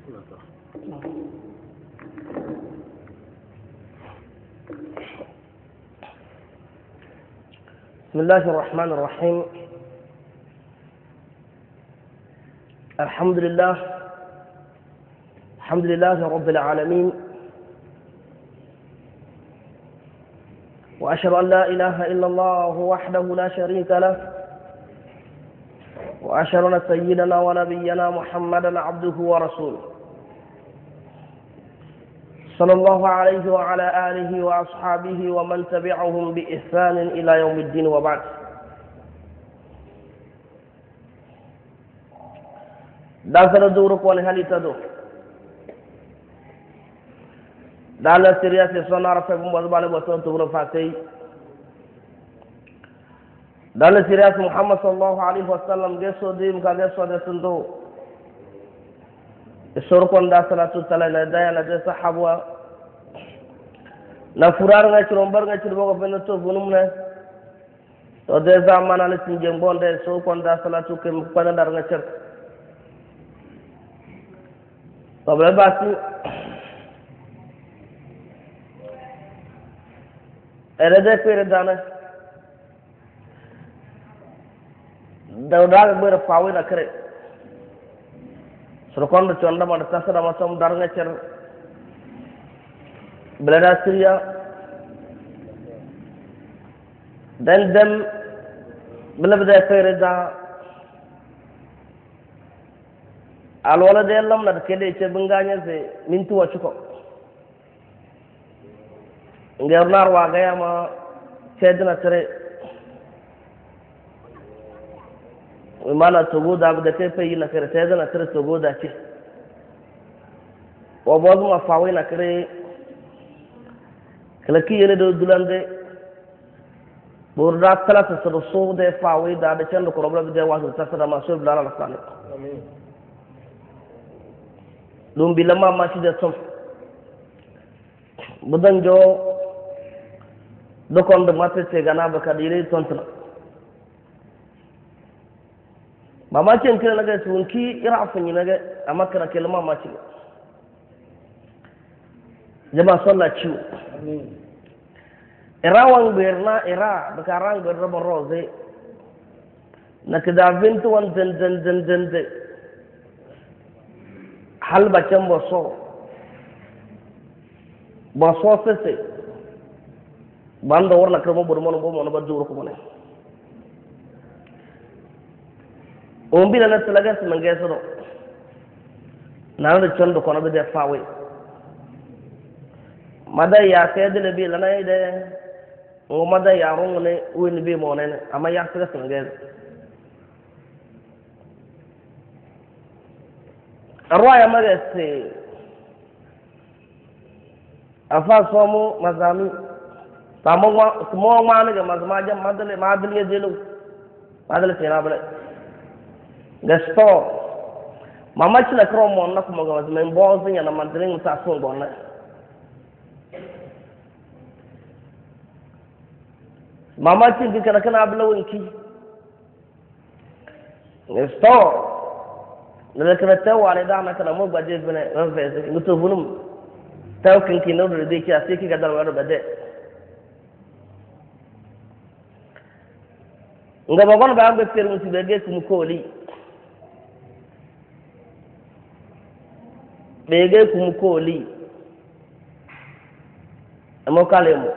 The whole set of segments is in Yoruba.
بسم الله الرحمن الرحيم. الحمد لله رب العالمين، وأشهد أن لا إله إلا الله وحده لا شريك له، وأشهد أن سيدنا ونبينا محمدا عبده ورسوله صلى الله عليه وعلى آله وأصحابه ومن تبعهم بإحسان إلى يوم الدين، وبعد. داسنا دورك ونهالي تدو دانا سيرياسي سونار فيكم وزبالي بوسون تغرو فاتي دانا سيرياسي محمد صلى الله عليه وسلم جيسو ديم كا جيسو دي سندو الشركون داسنا تتلا ندايا ندي صحابوا نفرار نغير رمبر نغير بوغو فينتو فنمنا تو دي زمان على سنجن بون دي شركون داسنا تكيم فانا دار نغير طب باسي erede pere dana dawda ber fawi na kare surkon chonda man tasara masom darnga cher blada syria dan dem blabda pere da alwala de lam na kede che bunganya se mintu wachuko ngernar wa gaya ma cedna tere mana togo da da kai fayi na kare cedna tere togo da ce wa bozu ma fawi na kare kala ki yele do dulande burda tala ta so de fawi da cendo ko robla de wa ta sada ma so blala la sane amin dum bilama ma ci de som budan jo dokon da matete gana baka dire tontuna mama cin kira naga sunki ira afun naga amakara kelma ma ci jama sallah ciwo ira wan berna ira baka rang berna boroze nakda vintu wan den hal bacam boso sese bando warna kramo burmono bo mono baduro ko mone o mbila na talaga mangeso do nando chondo kono be fawe mada ya sedele bi lana ide o mada ya rongone woni be monene ama ya sega mangeso arwaya magase afa somo mazami mo ma ga mazma jam madale jelo madale sena bale gasto mama china kromo na kuma ga mazma mbo zinya na madale musa so bonna mama chin bi kana bala wonki gasto na kana tawale da na kana mo gbaje bene ranfese nguto bunum taw kinki no de ki asiki ga dalwaro bade nga bagon ba ambe fer musi bege kum koli amo kalemo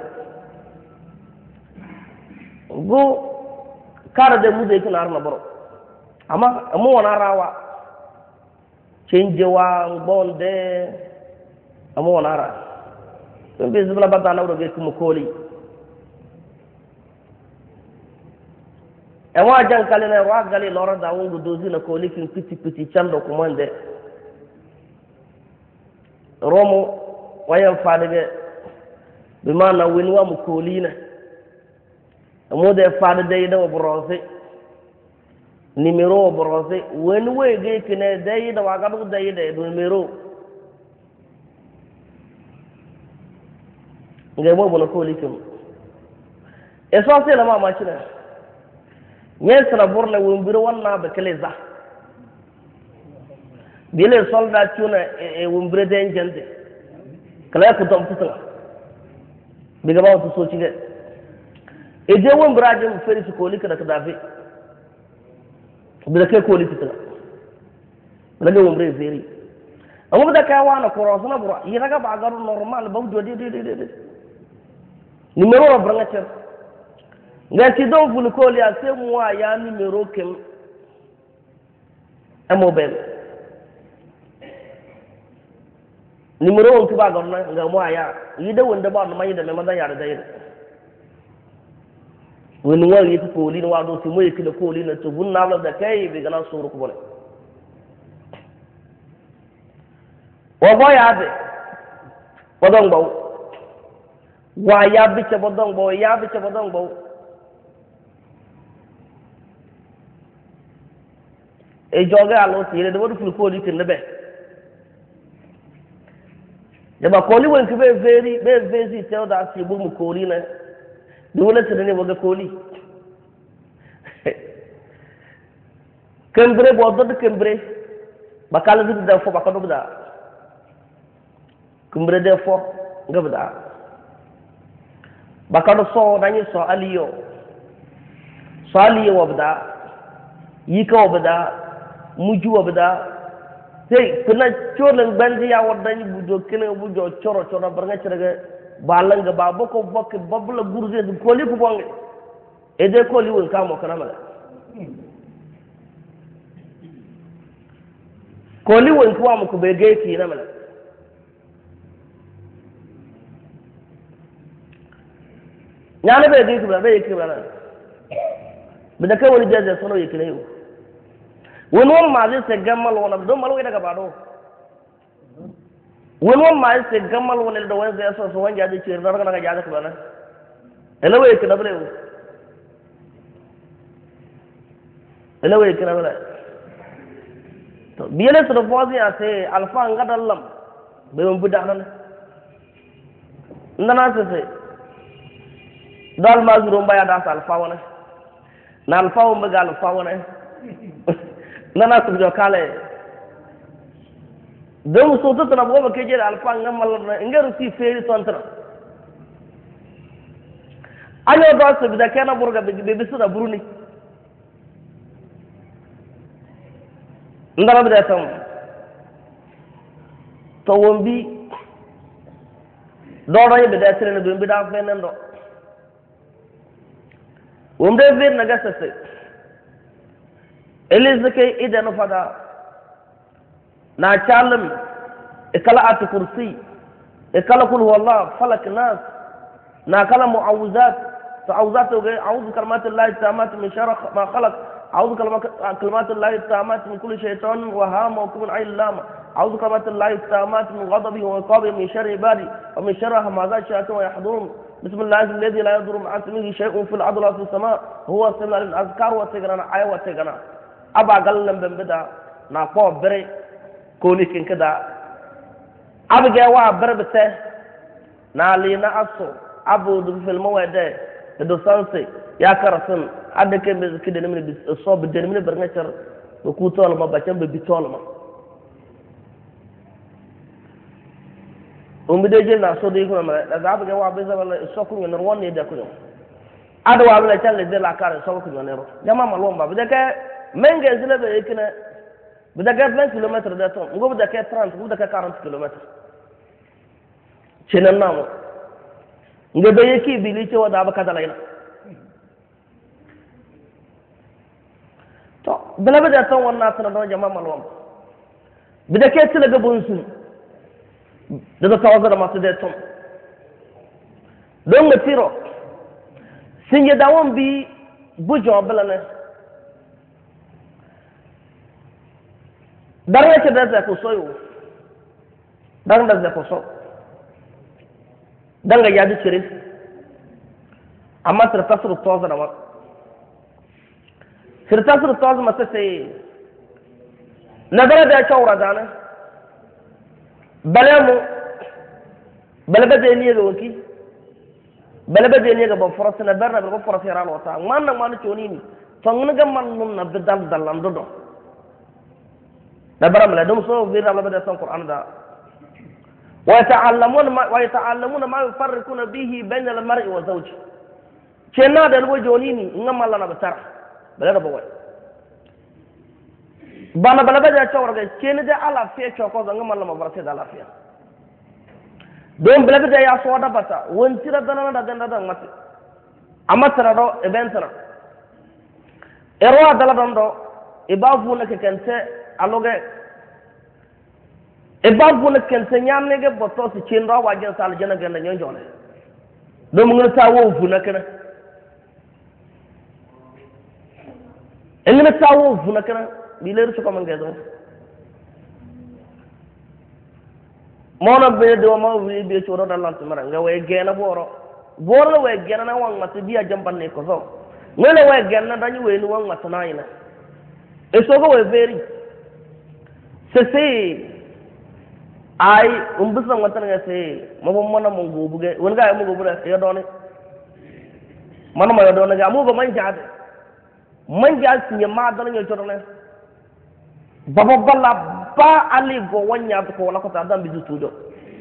go kara de mude kana arna boro ama amo wana rawa changewa bonde amo wana ra tumbe zubla badana wuro ge kum koli e wa jankale ne wa gali lora da wongo dozi na ko likin piti chando ko mande romo wayan fadege bi mana wini wa mu kolina mo de fade de da bronze numero bronze wen wege kine de da wa ga du de numero ngai mo bono ko likin e so se la mama china nyesra borna wombiro wanna be keleza bile soldat tuna e wumbre den jende kala ko dom tutla biga ba to soci de e je wumbra je mu feri ko lika da kadafi bila ke ko lika tutla bila ga wumbre feri amma da kai wana ko rosna bura yi raga ba garu normal ba do de numero branga cer ngati don fulu ko li ase mu ya numero kem amobel numéro on tuba gonna nga mo aya yida wonde ba no mayida me madan yara dayida woni ngol yiti poli no wado si moy kila poli na to bunna la da kay be gana suru ko bole wa boya be bodong baw wa ya bi ce bodong baw ya bi ce bodong baw e joge alo tire de wodu ful poli tin be jaba koli won ke be very tell that si bu mu koli na dole tene ne woga koli kembre bo do kembre bakala du da fo bakado da kembre de fo ngabda bakado so dani so aliyo wabda yika wabda muju wabda hey kuna cholan bandi ya wadani bujo kene bujo choro baranga chiraga balanga ba boko bok babula gurze koli ko bonge e de koli won kamo kana mala koli won ko am ko be geeti na mala nyana be geeti ba be yiki bala bida ka woni jaje sono yiki ne yo won ma zai se gammal wala do mal wai daga bado won ma zai se gammal wala da wani zai so wanja ji ce da daga jaje ka bana ela wai kana bale ela wai kana bale to biyele so fozi ase alfa ngadallam be won buda nan ndana se dal ma zuro mbaya da alfa wana na alfa o mega alfa wana nana su jo kale don so to na bo ke jere alfa ngamal na ngeru si feri tontra ayo do so bida kana burga be bisu da buruni ndara bida tam to wombi do ray bida tere do bida fenendo wombe ver na gasase elizake idan fada na chalam ikala at kursi ikala kul wallah falak nas na kala muawuzat ta'awuzat a'udhu kalimatillahi tammat min sharri ma khalaq a'udhu kalimatillahi tammat min kulli shaytan wa hama wa kulli ayn lama a'udhu kalimatillahi tammat min ghadabi wa iqabi min sharri ibadi wa min sharri hamazat shayatin wa yahdurun بسم الله الذي لا يضر مع اسمه شيء في الارض ولا في السماء هو السميع الاذكار وتغنا اي وتغنا aba gallan ben bida na ko bere ko ni kin kada abge wa berbete na li na aso abu du fil mawade do sanse ya karasun adake be kide ne bi so be de ne berga cer ko ku tol ma ba cam be bi tol ma umbe de na so de ko ma da abge wa be zabala so ku ne won ne de ko ado wa be challe de la kare so ku ne ro jama ma lomba be de ke menga zile be yekina bidaga 20 km da ton ngo bidaga 30 ngo bidaga 40 km cinan namu ngo be yeki bili ce wada ba kadala ina to bala bada ton wannan tana don jama'a malwam bidaga tila ga bunsu daga tawaza da masu da ton don mutiro sun yi dawon bi bujo bala ne darya ce da zai kuso yau dan da zai kuso dan ga yadi cire amma sirtasir toza da ma sirtasir toza masa sai nagara da ya shawara da nan bale mu bale ba zai ne ga wanki bale ba zai ne ga ban farasa na barna ba farasa ya rana wata man nan ma ni toni ni to ngin ga man nun na bidal dalan dodo دبرم لا دم سو غير الله بدأ القرآن ده ويتعلمون ما يفرقون به بين المرء وزوجه كنا ده الوجونيني إنما الله نبتر بلا نبوي bana bala ba da tawar ga kene da alafiya ce ko zanga mallama barka da lafiya don bala da ya so da bata won tira da da mate amma tara do event na erwa dala don do e ba fu na kente aloge e ba fu na kente nyam ne ge boto si cin do wajen sal jana ga na nyonjole do mu ngi tawo fu na kana ngi tawo fu na kana bileru su kuma gazo mona be do ma wi be choro dalan tumara nga we gena boro we gena na wang mati biya jamban ne ko so ngene we gena dañu we ni wang matana ina e so go we veri se ai umbisa ngata nga se mo mona mo go buge won ga mo go bura yo doni man ma yo doni ga mo ba man jaade man jaal ci ma dal ñu choro ne baba balla ba ali go wanya ko wala ko ta dam bi tudo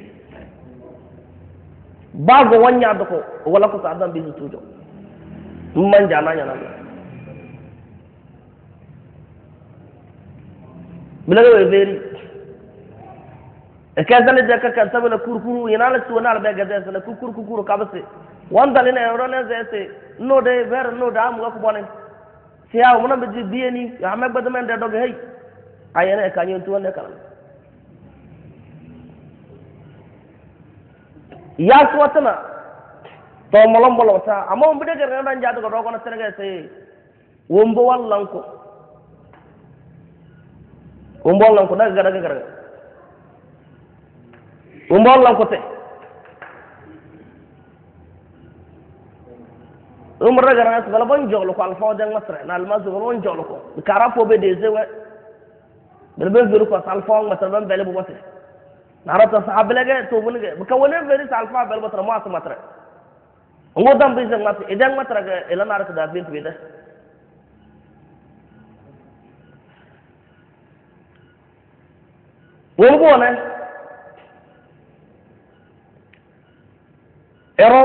ba go wanya ko wala ko ta dam bi tudo man jana nyana bila go veri e ka dal de ka kan sabana kurkuru yana la tuwana la be ga de la kurkuru ka base wanda le ne rona zete no de ver no da am ko bonen siya mo na be bieni ya me ba de men de do hey ayana ka nyon tuwan kala ya suwatana to molom bolota amma on bide gar nan jaado ko dogo na senega sey wombo wallanko wombo wallanko daga daga wombo wallanko te umra gar na bala bon joglo ko alfa de matra na almazu bon joglo ko kara fo be de zewe بلبن فيرو كسالفون مثلا بلي بوته نعرف صحاب لقى توبني بكونه فيري سالفا بلي بوتر ما اسمع ngudam bizang mati edang matra ga elana arka da bin bida wongo ne ero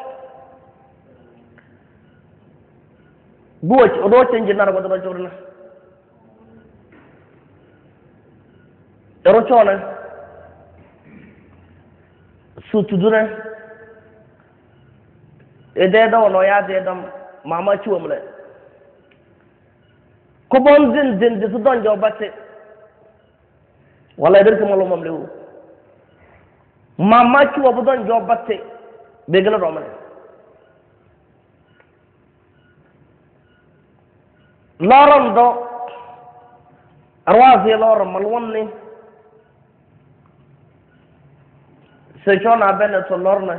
buoch odo change nar bodo jorna ero chona sutudure ede da wono ya de dam mama chuomle ko bon din de su don jo batte wala der ko malo mom lewu mama chuo bu don jo batte be gala do mane lorom do arwazi lorom malwonni se chona bene to lorna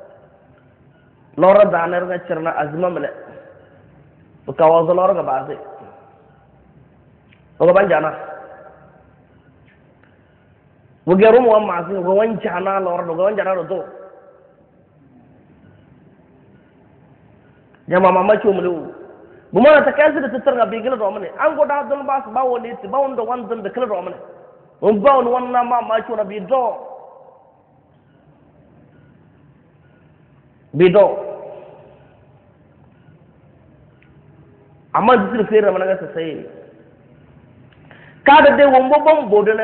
lora daner ga cerna azma mele ka wazo lora ga baase o ban jana wo gerum wa maasi wo wan jana lora do wan jana do jama mama chumlu bu ma ta kansu da tutar ga bigila do mane an goda don bas bawo ne ti bawo do wan don da kila do mane on bawo wan na ma chuna bi do bido amma disir fere mana ga sai kada de wombo bom bodene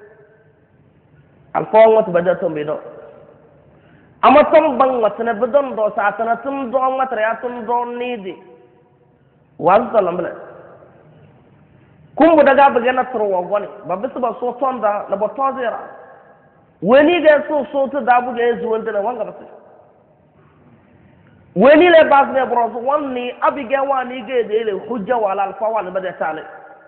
alfon wat bada to bido amma tom bang matna bedon do satana tum do matra ya tum do nidi wal salambla kumbu daga bagana tro woni babisu ba so tonda na bo tozera wani ga so to dabu ga zuwanta na wanga basu wani le bas ne bros wonni abiga wani ge de le hujja wala alfa wala bada tale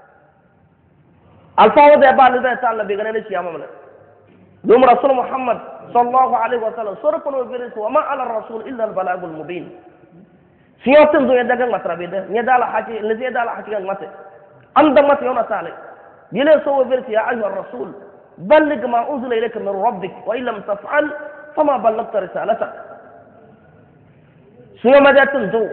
alfa wada ba le tale be gane shi amana dum rasul muhammad sallallahu alaihi wasallam surqul biris wa ma ala rasul illa al balagul mubin siyatin zo daga matrabe da nya dala haji le zai dala haji ngate anda mate yona tale yele so biris ya ayyuhar rasul balligh ma unzila ilayka min rabbik wa illam taf'al fama ballaghta risalatak suya madatun zo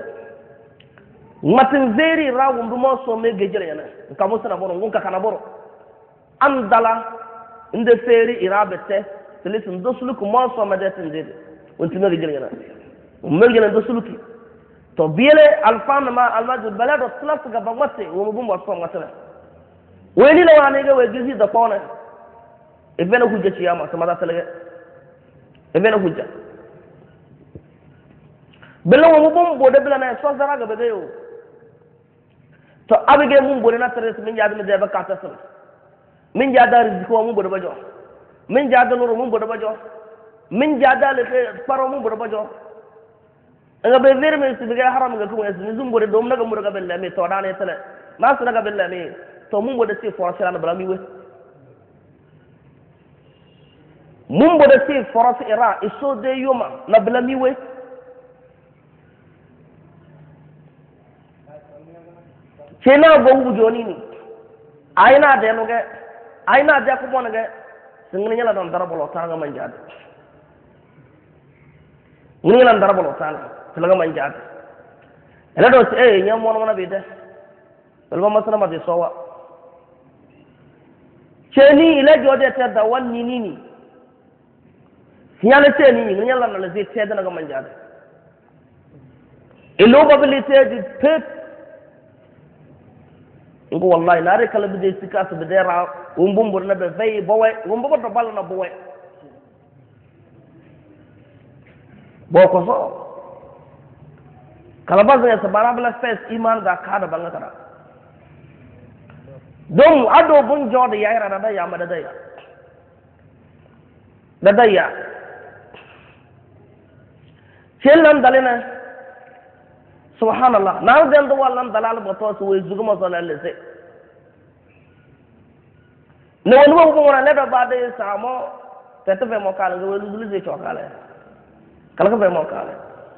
matin zeri rawun du mo so me gejere yana ka musu na boro ngun ka kana boro andala inde feri irabete selisin dosuluku mo so madetin de wonti no gilgana ummergena dosuluki to biele alfan ma almajul balado slaf ga bangwate wo bum wa so ngatala weni la wani ga we gizi da pona e bena hujja ci yama sama da talage e bena hujja bela wo bum bo de bela na so zara ga be yo to abige mum bo na tare min jaadu me de ba kata sala min jaada riziko mum bo de ba jo min jaada nuru mum bo de ba jo min jaada le paro mum bo de ba jo nga be ver me sibiga haram ga ko es zum bo de dom naga mur ga bella me to dane tele mas naga bella me to mum bo de si force la bala mi we mum bo de si force ira iso de yoma na bala mi we chena go bu joni ni aina de no ge aina de ko mon ge singni nyala don dara bolo tanga manjade ni lan dara bolo tanga telaga manjade ela do nyam mon mona bide belba masana ma de sowa cheni ila jode te da wanni nini nyala cheni ni nyala na le te da na manjade elo babili di pet ngo wallahi nare kala bi de sikas be dera umbumbo na be vey bowe umbumbo to balla na bowe boko so kala baznya sabara bla fes iman da kada banga kada dom ado bun jode yaira da ya ma da ya chelan dalena subhanallah na den do wallan dalal boto so we zuguma so lalle se ne woni wo ko wona ledo bade samo tete be mo kala go lu lu se chokale kala ko be mo kala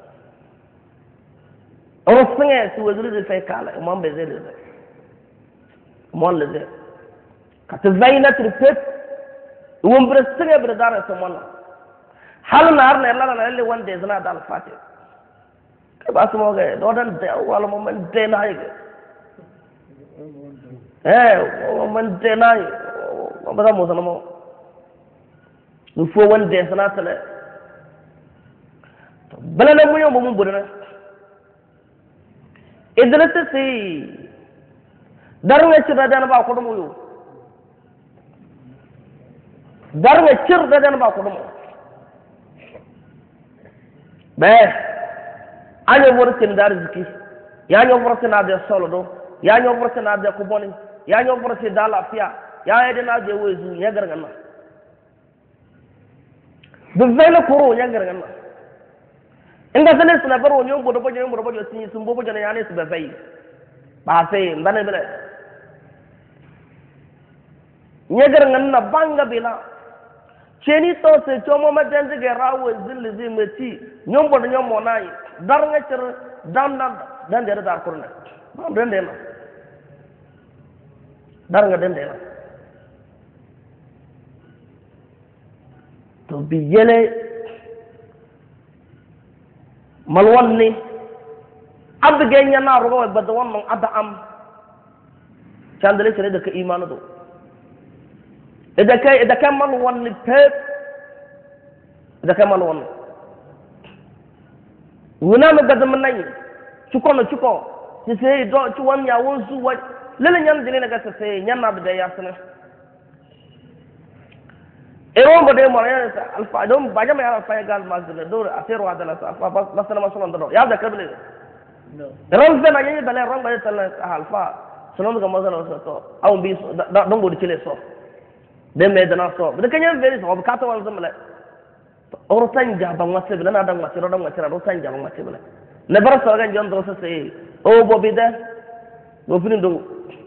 o singe so we lu se kala mo be ze le mo le ze ka te zaina tripet wo mbre singe bre dara so mo hal nar ne la la le wonde zana dal fatih bas mo ge do dan de wala mo man de nay mo man de nay mo ba mo sana mo nu fo won de sana tele bala na mu yo mo bu na idrete si dar nga ci da dan ba ko do yo dar nga cir da dan ba ko do be anyo vortin dar ziki ya nyo vortin na de solo do ya nyo vortin na de ko boni ya nyo vortin da lafiya ya yede na je wezu ya garganna du vele koro ya garganna inga sene sna baro nyo bodo bodo tin sum bobo jana ya ne su be fay ba fe mbane bele nya garganna banga bila cheni to se chomo ma dende ge rawo zilli zimeti nyombo nyommo nayi dar nga cer dam dan de dar kurna bam dende na dar nga dende na to bi yele malwanni abge nya na rogo ba do wonno ada am chandale cere de ka imanu do إذا كان من ون التاب إذا كان من ون ونام قد من نين شكون تسي دو شوان يا وزو لين ينزلين كسي ينا بدأ ياسنا إيرون بدأ مريان الفا دوم بجمع يا الفا قال ما زال دور أثير وهذا لا بس أنا ما سلام دور يا ده قبل إيرون زين أجي بلا إيرون بدأ تلا الفا سلام كم زال وسط أو بيس دون بود كله صو deme dana so de kanya veri so ka to wal zamle oro tanja ba ngase bela na dang masiro dang masira ro tanja ba ngase bela ne bara so ga jon do so se o bo bide bo finindo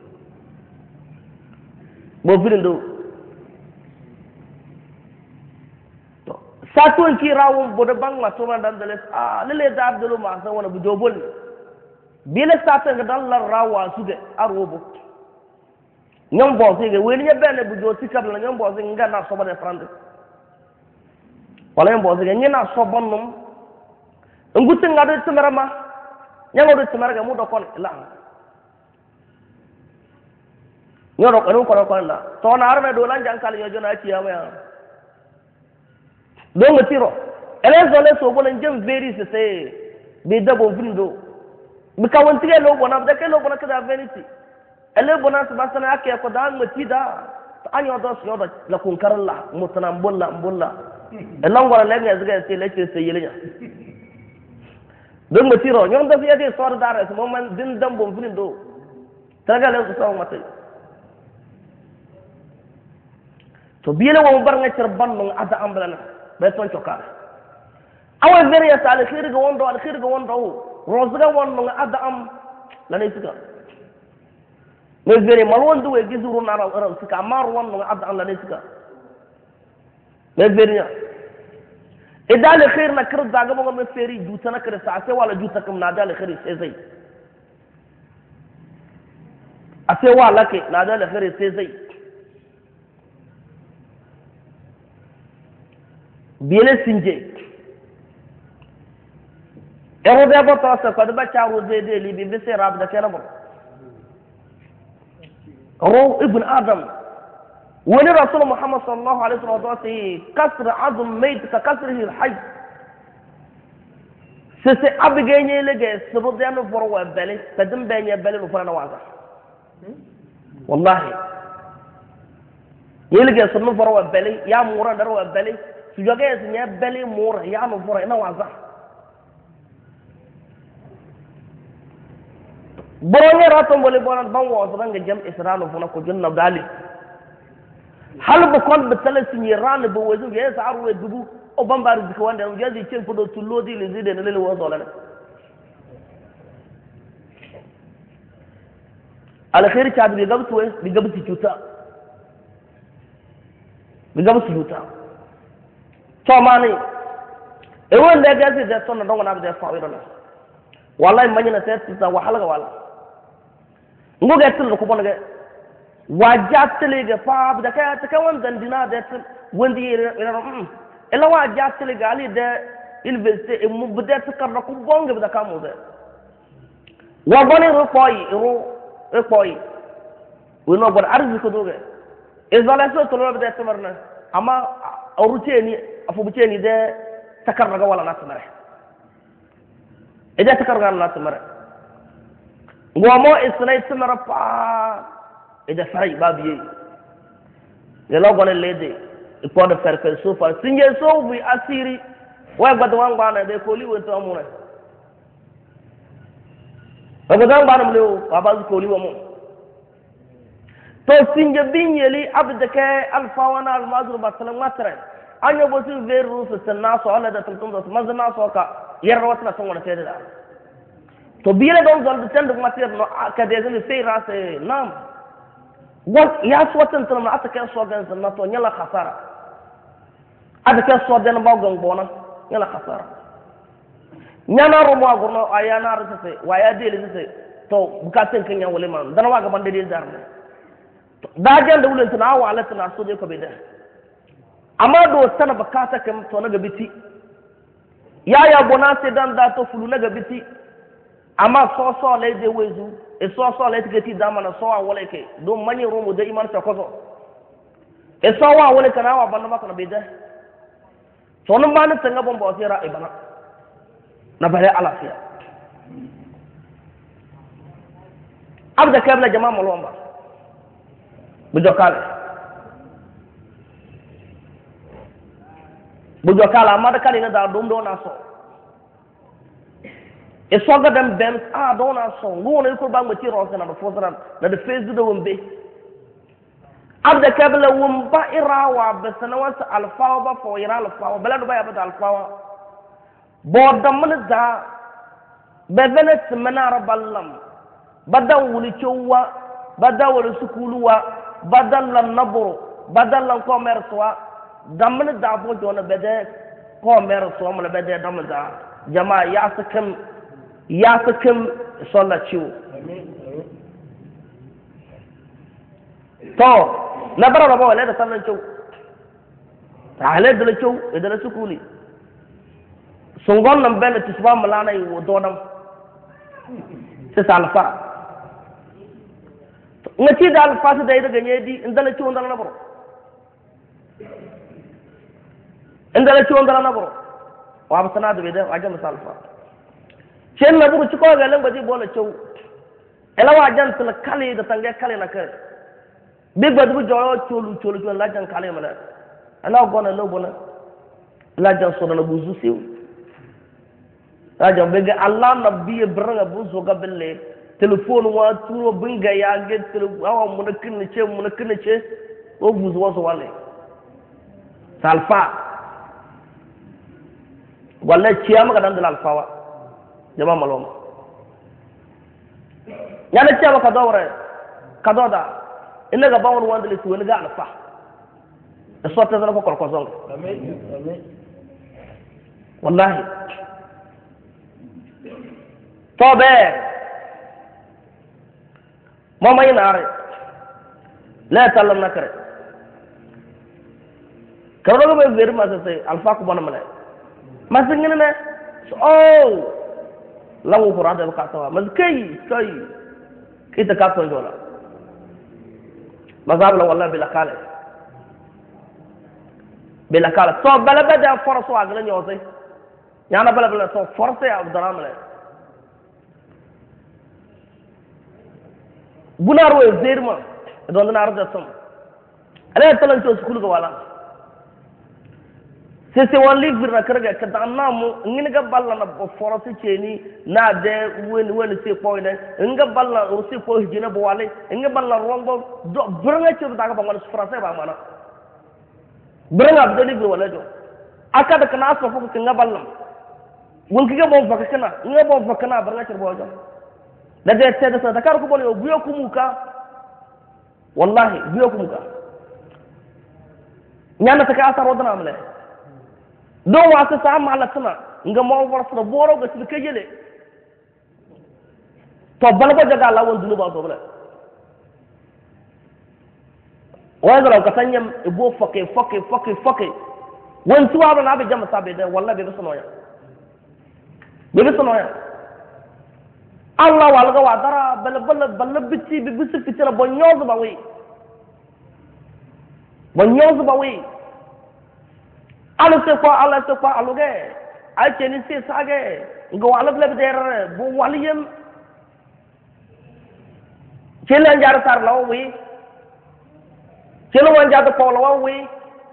to satun ki rawum bo de bang maso man dan dale lele da abdulu ma sa wona bu jobol bile satun ga dal la rawa sude arobo ñom bo ci wéni ñe benn bu do ci kabla ñom bo ci nga na so ba de frande wala ñom bo ci ñe na so bonnum ngutte nga do tmerama ñango do tmerga mu do kon la nyoro ko na to na arme do lan jankal yo jona ci yama do ngotiro ele zole so bolen jëm veri se be dabo vindo bi kawantige lo bona da ke lo bona kada veniti ele bona se basana ake ko da ngoti da anyo do so do la kun karalla mutana mbolla elan wala le ngai se le se yelenya do ngotiro ñom da fiye so da res mo man din dambo vindo taga le ko saw matay to biele wo bar nga cer banno ada ambalana be ton cokar awa veri ya sal khir go wondo rozga wonno ada am la ne sika me veri mal wondo we gizuru na ra sika mar wonno ada am la ne sika me veri ya idal khir na kir daga mo me feri juta na kir sa se wala juta kam na dal khir se zai ase wala ke na dal khir se zai biele sinje ero de bo to ko de ba charu de li bi se rab da kena bo ro ibn adam wani rasul muhammad sallallahu alaihi wasallam kasr azm mayt ka kasrihi alhayy se abigenye lege sebo de no for wa bele tadim benye bele no for na waza wallahi yelege sunu for wa bele ya mura dar wa bele su joge su nya bele mura ya no for na waza boronye raton bole bonan ban wa so nga jam israelu funa ko junna gali hal bu kon be talasi ni ran bu wazu ge sa arwe dubu o bambar dik wanda o jazi cin fudo tulodi le zide ne le wo so la al khair cha bi gabtu we bi gabtu cuta to mani e wonde gazi de sonna dongo na be fa wi dona wallahi manyina ta wahala ga wala ngo ga tul ko bonga wajatele ga fa da ka ta kan wannan dina da wandi ila wajatele ga ali da university e mu bada ta karra ko bonga da ka mu da wa bani ro koyi wono bar arzi ko doge izala so to lo da tamarna amma auruce ni afu buce ni da takarra ga wala na tamare ida takarra na tamare ngomo isnay tamara pa ida fay babiye yelo gone lede ko de faire que so fa sinje so bi asiri way bad wan bana de ko li won to amuna ba dan bana mlew baba ko li womo to sinje binyeli abdaka alfawana almazru basalam matre anyo bosu veru so naso ala da tum do mazna so ka yerra watna so wona tede da to biire don zol de tende matière no ka de zene sey rase nam wa ya swatan tan ata ka so gan na to nyala khasara ada ka so den ba gon bona nyala khasara nyana ro mo agurno ayana rase wa ya de le se to bukaten kan wala man dan wa ga bande de zarne da jan da wulen tana wa ala tana so de ko be da amma do sana bakata kam to na gabiti ya bona se dan da to fulu na gabiti amma so le de wezu e so le tigeti dama na so wala ke do mani rumu de iman ta koso e so wa wala kana wa banna maka na be da to non ba na tanga bon bo sira e bana na bare alafiya abda kabla jama'a molomba bujokala amma da kali na da dum do na so e soga dem ben do na so ngone ko ba ngati ro na do fosran na de fezu do wombe abda kabla womba irawa basana was alfa ba fo ira alfa bala do ba ya ba alfa bo dam da be benet manara ballam badan wuli chowa badan wuli sukuluwa badan lan nabru badan lan commerce wa damne da bo jona bede commerce wa mala bede dam da jama ya sakim solla ciwo to na bara ba wala da sallan ciwo ta hale da ciwo idan sukuli sun gonnan bele tisba malana yi wodonam sai salfa ngati dal fatu dai daga nyedi indala ci wondala na boro indala ci wondala na boro wa basana da beda waje misal fa chen na buru ci ko ga lamba di bola cew ela wajan tul kale da tange kale na kare big badu joyo cholu la jan kale mana ana gona no bona la jan so na buzu sew la jan bega allah nabbi branga buzu ga belle telephone wa turo binga ya ge awa munakin ce o buzu waso wale salfa walla ciyama ga dan alfawa jama maloma yana ciyama ka dawre ka doda inna ga bawon wanda le tuwani ga alfa da sota zana ko korkozon amen wallahi tobe mama yinare la tallam nakare kawdo be ver ma sai alfa ko bonamale masingina ne oh lawu furada ka tawa mas kai kita ka to jola mazabla wallahi bila kala so bala bada forso agla nyose yana bala so force ya abdaramale bunaro e zerma don na arda som ala talan to skul ga wala se wan livre na karga ka danna mu ngin ga balla na force ceni na de wen se ko ne nga balla o se ko hijina bo wale nga balla rombo do branga ci daga ba ngol force ba mana branga abdo livre wala do akada kana so fu nga balla won ki ga bo fa kana nga bo fa kana branga ci bo jo da de te da kar ko bole buyo kumuka wallahi buyo kumuka nyana ta ka asar wadana amle don wasu sa mala tana nga mo warsa da boro ga su kejele to balba daga lawon dunuba to bala wai ga ka sanyam ibo fake won tuwa na be jama sabe da wallahi be sonoya Allah walga wa dara bal bitti bi bisu fitira bonyozu ba wi ala se ko aluge ay cheni se sage ngo walab leb der bu waliyem chela jar tar law wi chelo wan jado ko law wi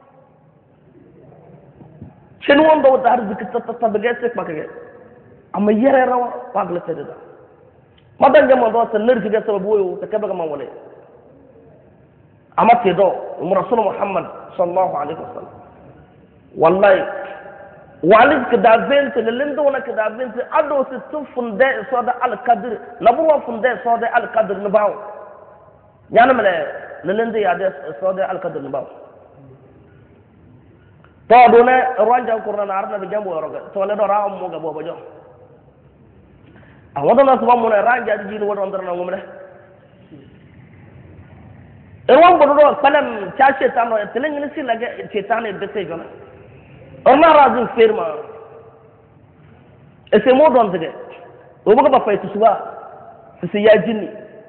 chelo won do dar zikta ta bege se pakage amma yere rawa pagla se da madan jama do ta nerki ga sababu yo ta kabaga man wala amma te do rasul muhammad sallallahu alaihi wasallam wallahi walid kada bent lelindo wana kada bent ado se tufunde soda al qadr labuwa funde soda al qadr nabaw yana male lelindo ya de soda al qadr nabaw to do ne ronja qur'an arna be jambo roga to le do ra mo ga bobo jo a wadana so mo ne ranja di ni wadon dara ngum ne e won bodo do salam cha shetan no telen ni si lage shetan e bete jona on a razin firma et c'est mon don de o boga ba fay tusuba ci ya jinni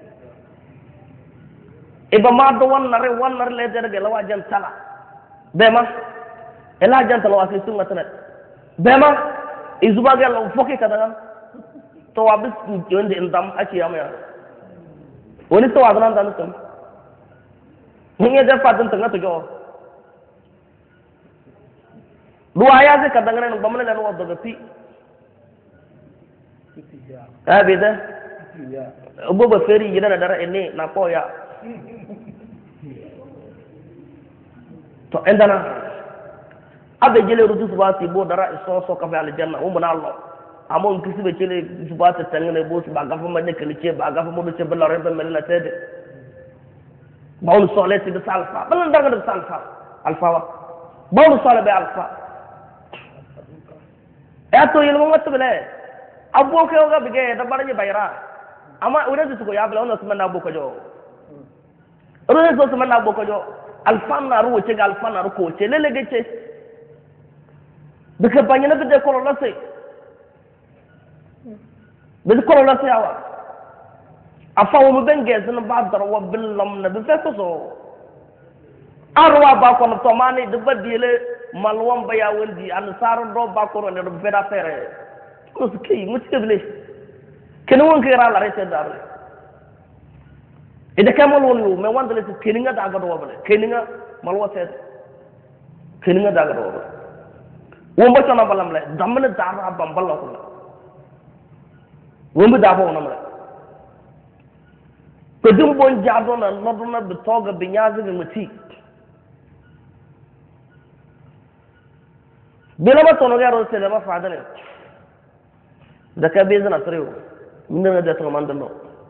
e ba ma do won nar le de la wajan sala bema e la jan tala wasi sunna tan bema e zuba ga lo foke kada to wa bis jonde ndam aci yamaya woni to wa nan dan tam ni ga fatan tan to jo dua ya se kadang-kadang nang pamela dan waktu gapi. Beda. Ubo baferi jina darah ini napo ya. To endana. Ada jele rutu subati bo darah so kafe al jannah umma Allah. Amon kisi be jele subati tangene bo baga fa madne kalice baga fa mo ce balla rebe melna tede. Baul solati de salfa. Balan daga de salfa. Alfawa. Baul solati be alfa. Eto ilmu matbele abo ke oga bige da barje bayra ama ure su ko yabla ono suma na boko jo ure so suma na boko jo alfanna ru ce ga alfanna ru ko ce lele gece bika banyana bide ko la se bide ko la se awa afawo mu bengezin ba darwa billam na bi feto so arwa ba ko to mani de badile malwam ba ya wondi an saron do ba ko ne do beda fere ko ski mutable ken won kira la rete dar ida kamal won me wandale to keninga daga do wala keninga malwa set keninga daga do wala won ba tana balam le damna dara bambal ko won bi da bo na mala pedum bon jado na noduna bi toga bi nyazi bi muti bila ma tono garo sele ma faadane da ka bezana trew minna da to mandano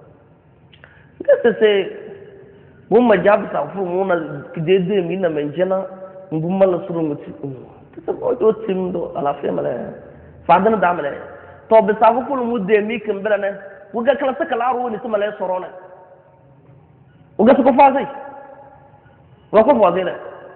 se mun ma jab sa fu mun na kidede minna menjena ngum mala suru muti to ko to timdo ala fe mala faadane da mala to be sa fu mu de mi kin bela ne wuga kala sakala ro ni to mala sorona wuga ko faasai wa ko faadine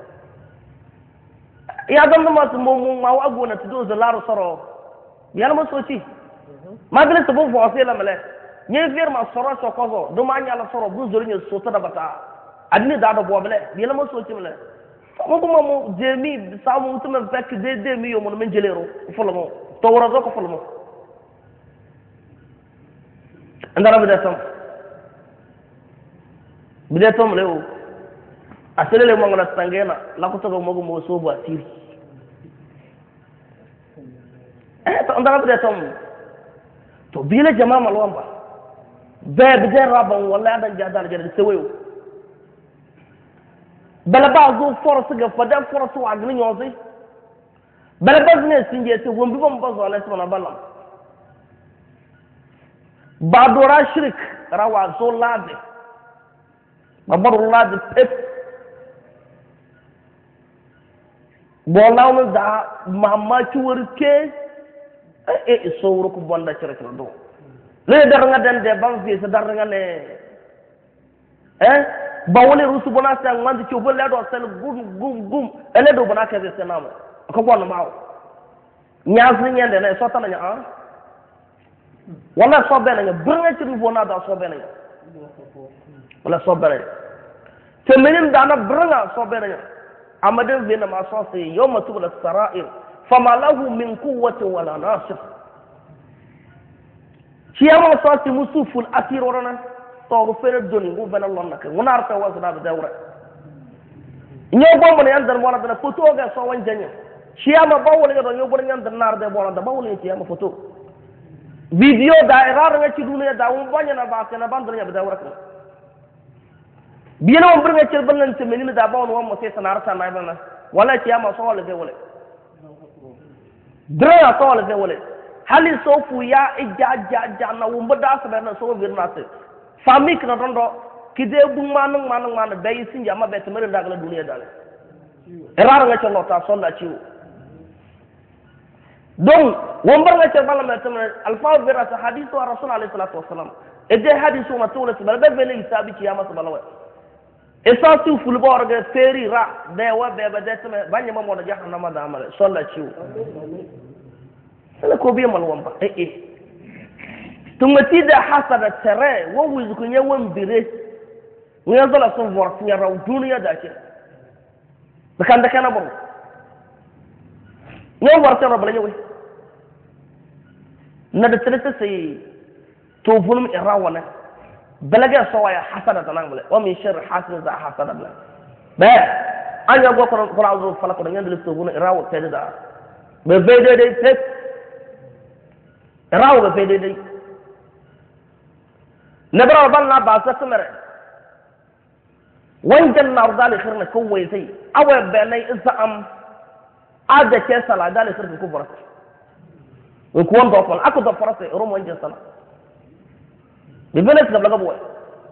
ya dan ma su mu ma wa gona to do laro soro yar ma soci magale to bo fo la male nye ver ma soro so ko do ma nya la soro bu zori nye so ta da bata adni da do bo male yar ma soci male mo ko mo jemi sa mo to me fek de mi yo mo men jelero fo lo mo to wora do ko fo lo mo andara bi de tom lewo aselele mo ngala tangena la ko to mo so bo asiri to andara bi de tom to bile jama malwamba be de rabon wala dan jadal jere seweyo bala ba zo force ga fada force wa gni nyozi bala business sinje te wombi bom bazo ala sona balam ba dora shirk rawa zo lade babaru lade pep bolaw da mamma ci wurke sowru ko bonda ci rek do le dar nga den de bang fi sa dar nga ne bawole rusu bona sa ngandi ci bo le do sel gum ele do bona ka se namo ko bon maaw ñaas ni ñende ne so tan nga wala so ben nga branga ci bona da so ben nga wala so ben te menim dana branga so ben nga amaden vena ma so se yawma tubla sarair fama lahu min quwwatin wala nasir ciyama sati musuful atirorana to fere doni ngu bana lonna ke wonar ta wasna be dawra nyo bombo ne andar mo na photo ga so wan janya ciyama bawol ga do nyo bo nyandar nar de bo na bawol ni ciyama photo video da erar nga ci duniya da won banya na ba ke na bandar ya be dawra ko biena won burga ci banan te menina da bawon won mo se sanar ta na bana wala ciyama so wala de wala dra so wala de wala hali sofu ya ija na wumba da sa na so virna se famik na dondo kide bu manung bay sinja ma bet mere dagala duniya dale erar nga ci lota so la ci donc wumba nga ci bala ma tamre alfa vera sa hadithu rasul alayhi salatu wassalam e de hadithu ma tawla bala be bele isabi ci yama bala wa e sa tu ful bor ga feri ra de wa be ba de tamre banya ma mo da jahannama da amale so la ci sala ko biya malwamba tunga tida hasada tere wo wizu kunya wambire nya zala son vor nya raw duniya da ke bakan da kana baro nya war ta rabla nyawe na da tere sai to fulum irawana balaga sawaya hasada tanan bale wa min shar hasid za hasada bala ba anya go ko ko fala ko nya da to buna irawa tede da be de tek rawo ga fede dai nabara banna ba sa kamare wanjan na ardali khirna ko wai sai awa banai isam ada ke sala dali sirku kubra ko won do kon ako do farase rom wanjan sala bi benes ga laga boy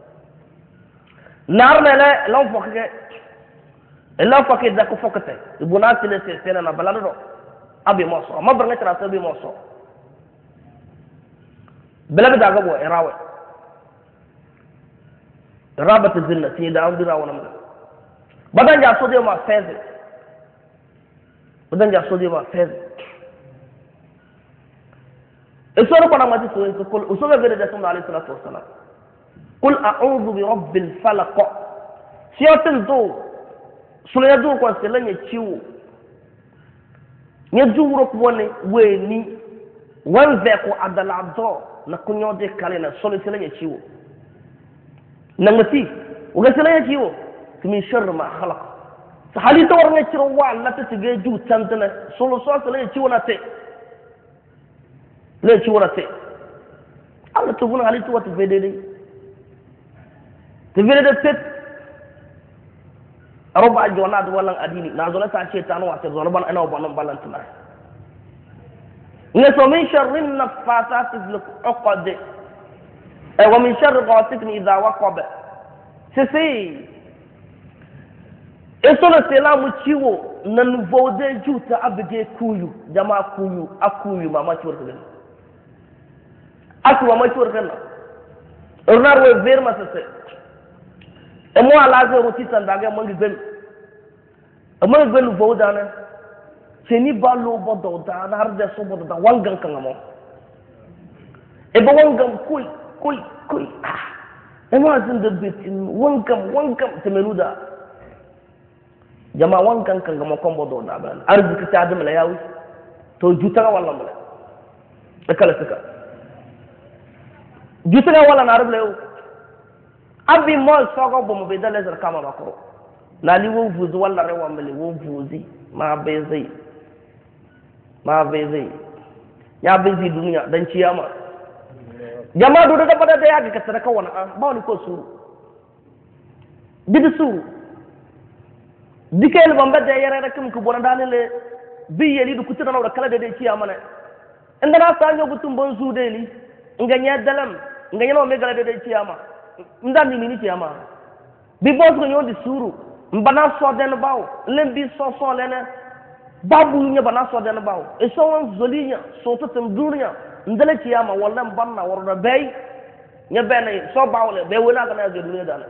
nar mele law fokke law fokke da ko fokate ibunati le se na balado abi moso ma barnga tra sa bi moso بلا بدا غبو اراوي رابط الذله سي دا اندي راونا مل بدن جا سودي ما فاز اسورو بنا ما تي سو كل اسورو غير ده صلى الله عليه وسلم قل أعوذ برب الفلق سياتن دو سليا دو كون سلان يتشيو نيجو روك وني ويني وانزيكو عدل عبدو نكونيو دي كالينا سولي سلان يتشيو نغتي وغا سلان يتشيو من شر ما خلق سحالي دور نيتشرو وان لا تتجي جو تنتنا سولو سلان يتشيو ناتي لا يتشيو ناتي الله تقول علي تو تفيدي تفيدي تت ربع جونات ولا أديني نازل ساشيطان واتزول بان أنا وبان بالانتنا نسوا من شر النفاثات في العقد ومن شر غاسق إذا وقب سيسي إسونا سلام تشيو ننفوده جوتا أبجي كويو جماعة كويو أكويو ما تشور كذا أكو ما تشور كذا أرنار وزير ما سيسي emo alaze roti tandage mangi bel amay bel vawdana seni ballo bodo da na harde so bodo da wangan kan mo e bo wangan kuy emo azin da bitin wangan temeluda jama wangan kan mo kon bodo da ban arziki ta adam la yawi to jutara wala mo la kala saka jutara wala na arab lew abi mo sogo bo mo be da lezer kama makro na li wo vuzu wala re wa mele wo vuzi ma bezi ya bezi duniya dan ciyama jama'a do da bada da ya ga tsara kawana ba wani ko suru bidu suru dikel bamba da yare rakum ku bona dalile bi yeli du kutura na kala da ciyama ne inda na sa nyo gutum bon su deli nganya dalam nganya no me gala da ciyama ndani mini ciyama bi boss ko nyodi suru mbana so den bawo lembi so lena babu nya bana so den bawo e so won zolinya so to tem duniya ndale ciyama wala banna warda bay nya bene so bawo le be wona kana ga duniya dana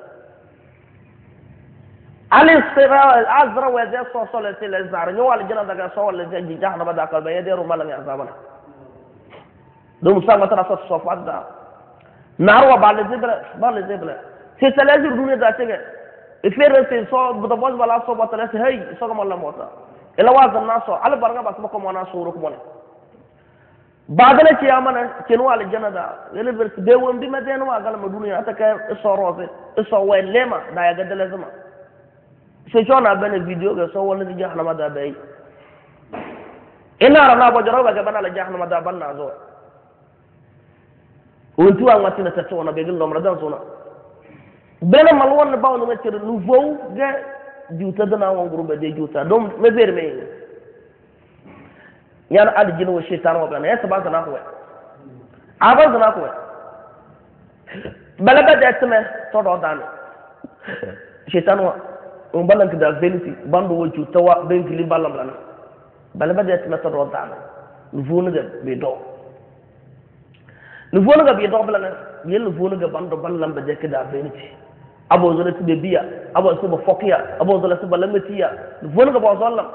ali sira azra wa za so le tele zar nyo wal jana daga so wala ji jahna bada kal be yederu malan ya zabana dum sama tara so fadda narwa bale zebra se salazi duniya da tege ifere se so buda boz bala so batala se hay so ko malla mota ila wazan naso al barga bas ko mona so ruk mona badala ci amana ci no al janada ele verse be won bi maden wa gal ma duniya ataka so roze so welema da ya gadala zama se jona bene video ga so wala di jahannama da bay ina rana bo jarawa ga bana la jahannama da banna zo wontu an watina tatona be gel nomra dan sona bena mal won baw no metere nouveau ga juuta dana won groupe de juuta dom me verme yana al jinu shaytan wa bana yasa ba sana ko aba sana ko bala ba da tme to do dan shaytan wa on balan da veliti bando wo juuta wa ben kili balam lana bala ba da tme to do dan nouveau ne be do nouveau nga bi do bala yel nouveau nga bando balam ba jek da beniti abo zola tibe biya abo so ba fokiya abo zola so ba lametiya nouveau nga bo zolam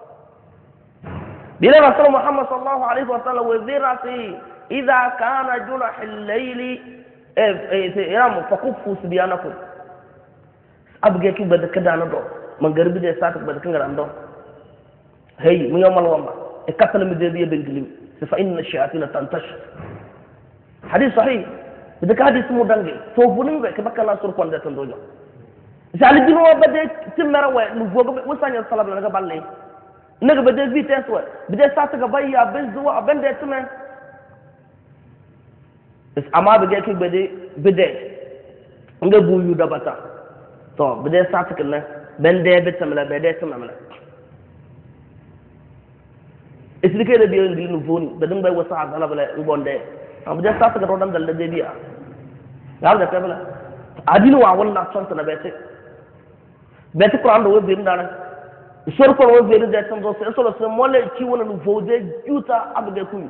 bila rasul muhammad sallallahu alaihi wasallam wa zirati idha kana junah al-layl yaram fakuffu sibyanakum abge ki bad kada na do man garbi de satak bad kan garam do hey mu yomal wamba e katala mi de biya bengilim fa inna ash-shayatin tantashir hadith sahih da ka hadith mu dange to bunin ga ka kala sur kon da tan dojo sali dino bade timara wa nu gogo wasanya sallam na ga balle naga bade vitesse wa bade sata ga bayya ben zuwa ben da tume is amma bade ki bade nga buyu da bata to bade sata kan ben da be tamla bade tamla islike da biyo ndi nu voni badin bay wasa azala bala ngonde am da sata ga rodam dal da biya yar da tabla adinu wa walla sonta na bete qur'an do be ndana sor ko wo be da tan do so mole ci wona nu vode juta abde kuy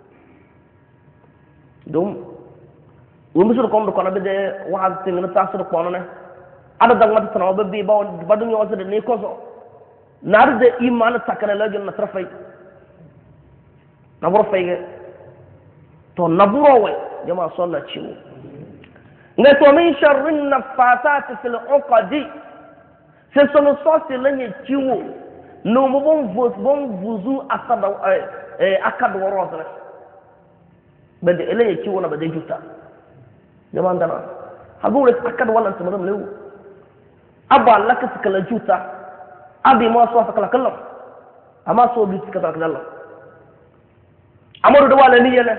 dum wo musul ko ko na be de wa tin na tasur ko no ne ada dang mat tan be ba badu ñu wasa de ni ko so nar de iman takana la gën na trafay na bor fay to naburo we jama sonna ciwo ngato min sharrin nafasat fil uqadi c'est son sorte lañe ciwo no mo bon vuzu akada akada worosre bade lañe ciwo na bade jutta jaman dana habu rek akada wala tamaram lew abba lak sikala jutta abi mo so fakala kallam ama so bi sikala kallam amadu do wala ni yele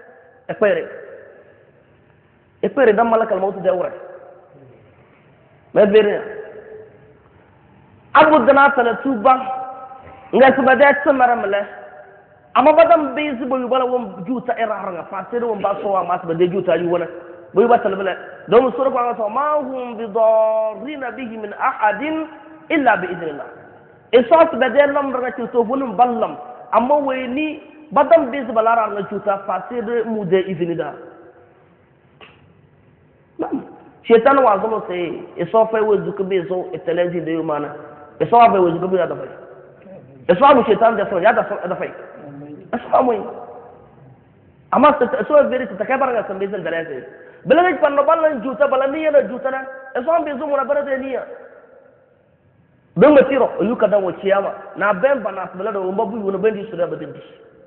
e pere dam malakal mawtu de wure me bere abu dana tala tuba nga suba de samaram le amma badam be zubo yu bala won juta iraranga fa sere won ba so wa mas ba de juta yu wona boy batal bele do mu sura ko so ma hum bi darrina bihi min ahadin illa bi idnillah isas be de lam ranga ci to bunum ballam amma wayni badam be zuba lara nga juta fa sere mu de idnillah شيطان وازمو سي يسوفي وزكبي سو التلازي ديو مانا يسوفي وزكبي هذا في يسوفي شيطان ده سوي هذا في اسمعوا اما سو فيري تكبر على سميز الدراسه بلغت بانو بالن جوتا بلنيه نا جوتا اسوان بيزو منا برده نيه دون تيرو يوكا دا وچياما نا بمبا نا بلدو مبو يونو بندي سودا بدي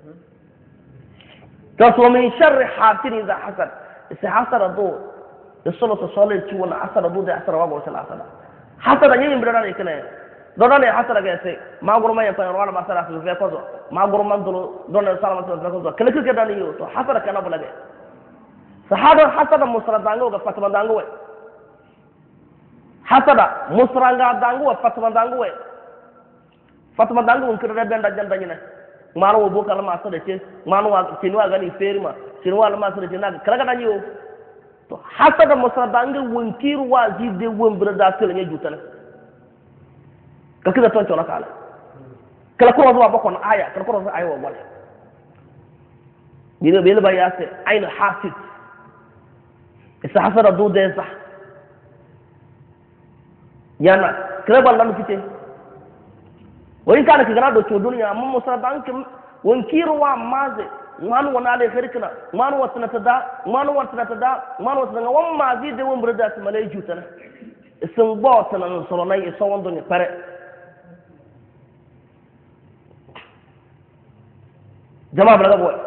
تصوم من شر حاسد اذا حسد حسد الضوء الصلاة الصلاة تشي ولا عسل ضد عسل واقع ولا عسل حسد يجي بدنا يكنه دون حسد جالس ما قرما يفعل وانا ما صار في كذا ما قرما دون سلام في كذا كل كده نيو تو حسد كنا بلا ده فهذا حسد مسرع دانغو وفتما دانغو حسد مسرع دانغو وفتما دانغو فتما دانغو ممكن ده بين دجال دجنا ما هو بوك على ما صار ده ما هو سينوا غني فيرما سينوا على ما صار ده ناك كلا كده نيو to hasada musradanga wonkir wazi de wombra da tele nya jutana ka kida ton tona kala kala ko wazo bakon aya kala ko wazo aya wa wala dina bel bayase aina hasid isa hasada du de sa yana kala ballan fice wai kana kigana do to duniya amma musradanga wonkir wa maze manu wana le kharikna manu watna tada manu watna tada manu watna won ma zi de won brada su malay jutana sun bo tana no solo nay so wondo ni pare jama bala boy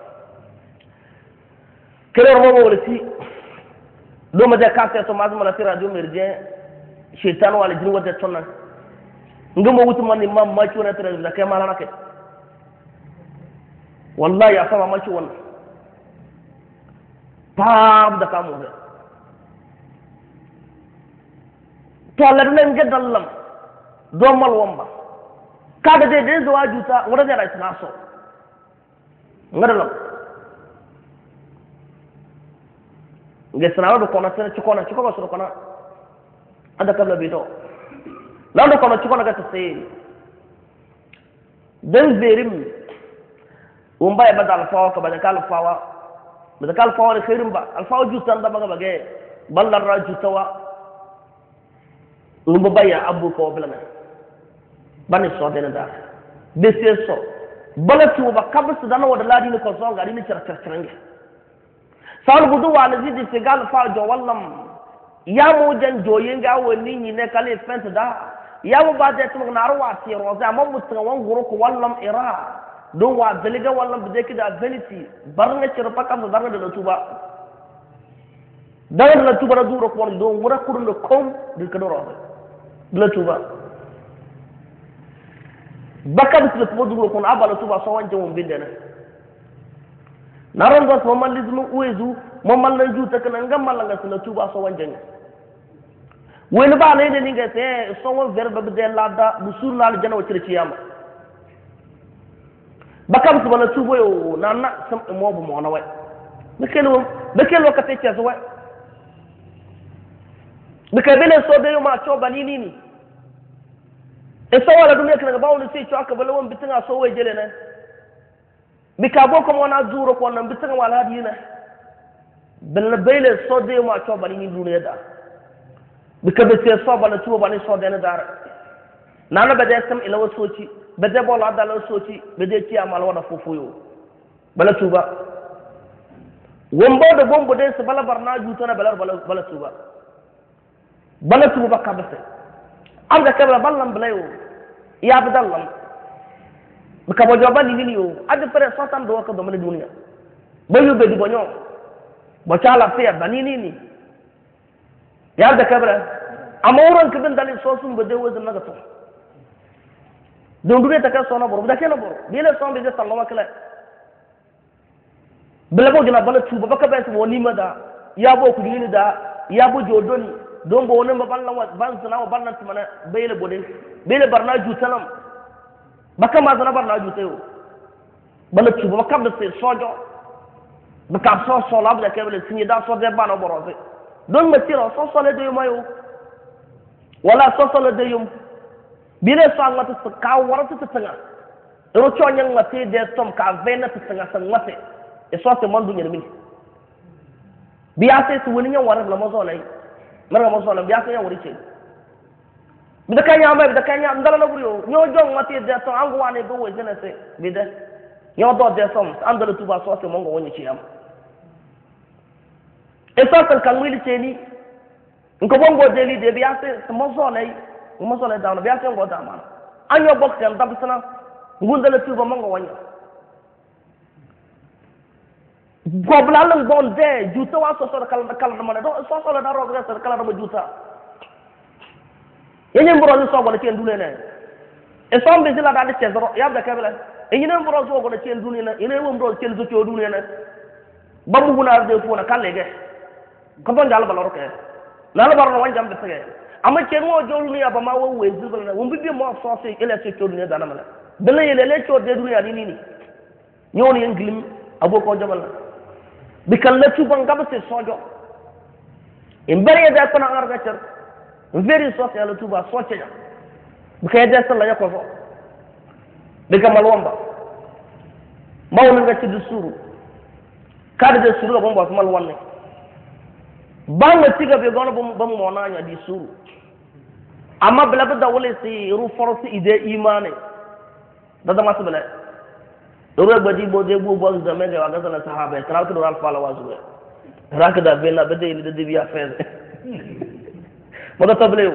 kere ro bo wala ci do ma de carte to mazuma la tira do merje shaytan wala jin wada tonna ngamo wutu man ni mam ma ci wona tira da kay mala nakay wallahi ya sama maki wannan tab da kamu ne to Allah nan ga dallam do mal wamba kada dai zuwa juta wanda da rai so ngadalam ngesana do kona tana chikona chikoma so kona anda kabla bido lando kona chikona ga tsaye dan zerim wumba ya bada alfawa ka bada kalfawa ne khairin ba alfawa jutan da baga bage ballar ra jutawa wumba baya abu ko blana bani so de da bese so balatu ba kabs dana wada ladi ne ko so gari ni charcharchange sawal budu wala zidi se galfa jo wallam ya mo jan joyen ga woni ni ne kale fent da ya mo ba de tum na arwa ti roza mo mutun wan guru ko wallam ira don wa daliga wallan bude ki da ability barna cirpa kam barna da tuba da tuba da duro ko don wura kurun da kom da kadoro da tuba bakam su ko duro ko abala tuba so wanje won bindana naron do so malizmu uezu mo mallan juta kana ngam mallan ga tuba so wanje ne wani ba ne ni ga sai so won verba de lada busul lal jana wa circiyama bakam su bana tubo yo nana sam mo bu mo na way bekelo ka te tia so way bekabele so de yo ma cho bani ni e so wala dum yakna ba woni se cho aka bala won bitinga so way jele na bikabo ko mo na zuro ko nan bitinga wala dina bel bele so de yo ma cho bani ni duniya da bikabe se so bana tubo bani so de na dar nana be de sam ila wasoci bede bola dala soci bede ci amal wada fofuyo bala tuba wombo de bombo de se bala barna jutana bala tuba kabase am da kabla ballam blayo ya badallam ka bo joba ni yo ade pere sotan do ko do mane dunya bayu be di bonyo bo chala fe banini ni ya da kabla amuran kibin dalil sosum be de wozin naga to don dure ta ka sona boro da kena boro bile son be de sallama kala bele bo gina bala tuba baka be so ni mada ya bo ku dini da ya bo jodoni don bo wonen ba ballan wa ban sana wa ballan tumana bele bode bele barna jutanam baka ma sana barna jutayo bala tuba baka be se sojo baka so la ba ke bele sinyi da so de bana boro se don ma tiro so le de mayo wala so le de yum bile so ngata se ka warata se tanga ro chonyang ngate de tom ka vena se tanga se ngate e so se mandu nyermi biya se woni nyang warat la mo so lay mara mo so la biya se nyang wori ce bi da kanya ma bi da kanya ndala na buriyo nyo jong ngate de tom angu wane be wo jena se bi de nyo do de tom andala tuba so se mongo woni ci am e so kan wili ce ni nko bongo de li de biya se mo so lay da na biya se ngo da ma anyo bok kan dabsana ngundala tuba mongo woni goblalang bon de juta wa so kala mana do so da rogre so kala do juta yenye mboro so wala ci ndule ne e so mbe zila da de cezro ya da kabela e nyine mboro so wala ci ndule ne ine wo mboro ci zo ci ndule ne babu huna de fu na kalege ko don dal baloro ke la la barno wanjam de tege amma ci mo jolu ni aba ma wo we zibal na wo bibi mo so se ele ci to ne da na mala de le yele le ci de duniya ni nyoni nglim aboko jabal bikan la tuban gaba se sojo in bari da kana arga cer very social tuba soce ja bika da sallah ya ko bika malwamba mawlin ga ci suru kada da suru ban ba mal wanne ban na tiga be gono ban mo na nya di suru amma bla da wala si ru force ide imane da masu bla dore badi bo de bu bo da me ga ga na sahaba tra ko ral fala wazu rak da be na be de de biya fez mo da table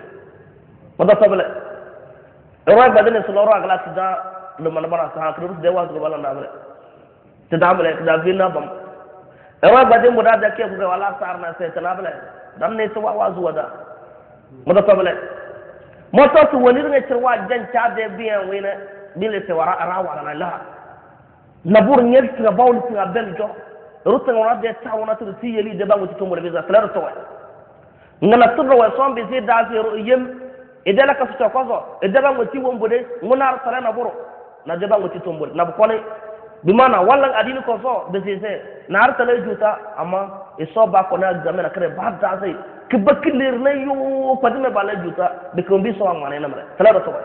dore badi ne solo rak la da lu man bana sa ko de wazu ko bala na bre te da bre da be na bam dore badi mo da ke ko wala sar na se ta na bre dan ne so wazu wada mo da table mo to su woni ne cirwa jan cha de biyan wena bile se wara rawa na la nabur nyel tinga bawl tinga beljo rutan wona de tawona to ti yeli de bangu to mo be za flar to ngana tudro wa sombe se da zero yem e de la ka to ko so e de bangu ti wombo de ngona sala na boro na de bangu ti tombo na ko ne bi mana wallan adini ko so de se na ar tale juta amma e so ba ko na examen na kare ba da sai ki bakilir na yo padime bala juta de ko bi so ngane na mare flar to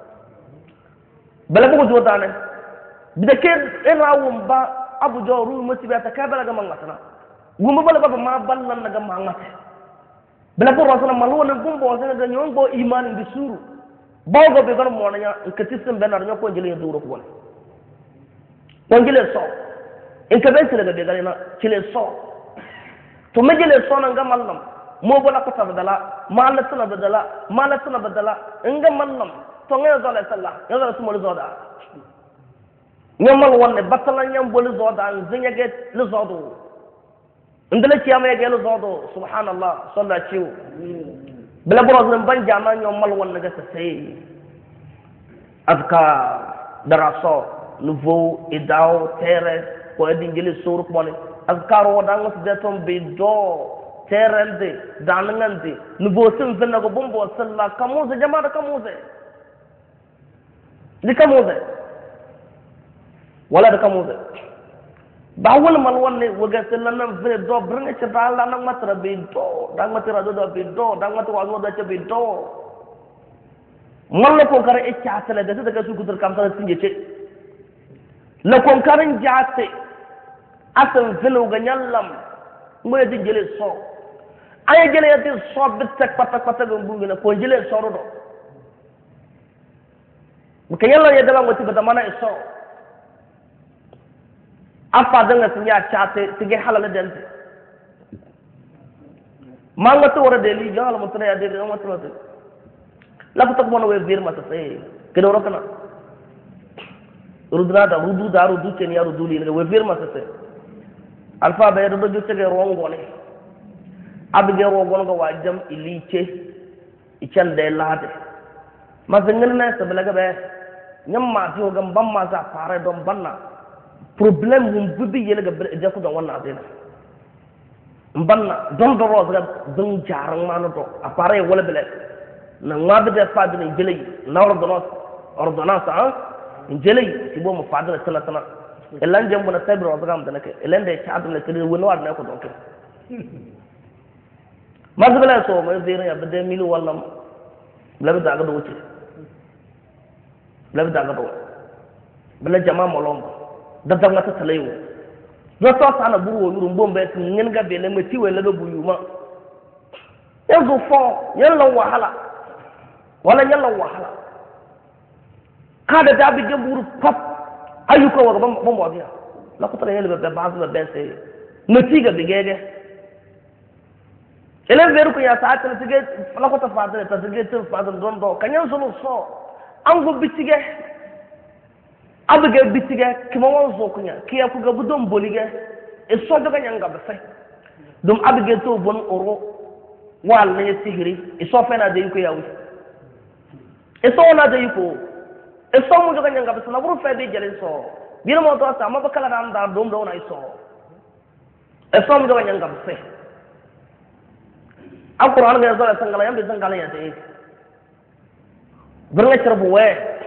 bala ko juta ne bidake irawum ba abu jawru musiba ta kabala ga mangatana gumba bala baba ma ballan naga mangate bala ko rosana malwona gumbo sana ga nyongo iman ndi suru bawgo be gar mo nanya katisem benar nyoko jele duro ko won jele so en ka ben sele be garina jele so to me jele so na ga mallam mo bala ko tabdala mala tuna badala nga mallam to nga zala sallah ya zala sumo zoda nyamal wonne batala nyam bol zoda zinyage le zodo ndele ci amé gelu zodo subhanallah sallallahu ciu bela boros nem ban jama nyamal wonne ga sey azka daraso nouveau idaw tere ko edi ngeli sour ko ne azkar woda ngot de tom be do terende danangante nouveau sim fenna ko bombo sallallahu kamuze jama kamuze li kamuze wala da kamuze ba wala man wonne waga sallanam fe do branga ci dala nak matra be do dang matra do be do dang matra wa do ci be do man la ko kare e ciatale da daga su kudur kam sa sinje ce la ko karin jaate asan felu ga nyallam moy di jele so ay jele yati so bit tek patak patak bungi na ko jele so do ko yalla ya dala ngoti ba mana so afa danga sinya chate tige halala dente manga to wara de li jala mutana ya de ma to la ko tak mono we bir ma sai ke do rokana rudra da rudu ken ya rudu li we bir ma sai alfa be do ju tege rongo ne abige rongo ga wajam ilice ican de lade ma zengel na sa belaga be nyam ma ti o gam bam ma sa pare dom banna problem hum bibi yele ga je ko don wonna dina mbanna don do ro ga don jarang ma no to apare wala bele na ngabe de fadina jeli na ordonnance jeli ti bo mo fadina sana elan jambu na sabro ga am danake elan de chaadu na kedi wono war na ko donc mazbala so ma zira ya bade milu wala blabe daga do wuce blabe daga do bala jama molom da danga ta talayo do to sana buru wo yuru bombe ngin ga bele ma tiwe la do buyuma yanzu fo yalla wahala wala yalla wahala kada da bi buru pop ayuko wa bam wadiya la ko tara yalla be baazu be se natiga bi gege ele veru ko ya saat na tige la ko ta fadale ta tige te fadal don do kanyan solo so ango bitige abige bitige kima won zo kunya kiya ku ga budon bolige e so daga nyanga be fay dum abige to bon oro wal ne sihiri e so fena de ko yawu e so na de ko e so mu daga nyanga be na buru fe de jere so bira mo to sa ma bakala dam da dum do na iso e so mu daga nyanga be fay alquran ga zara sangala yambe sangala ya te burna charbu we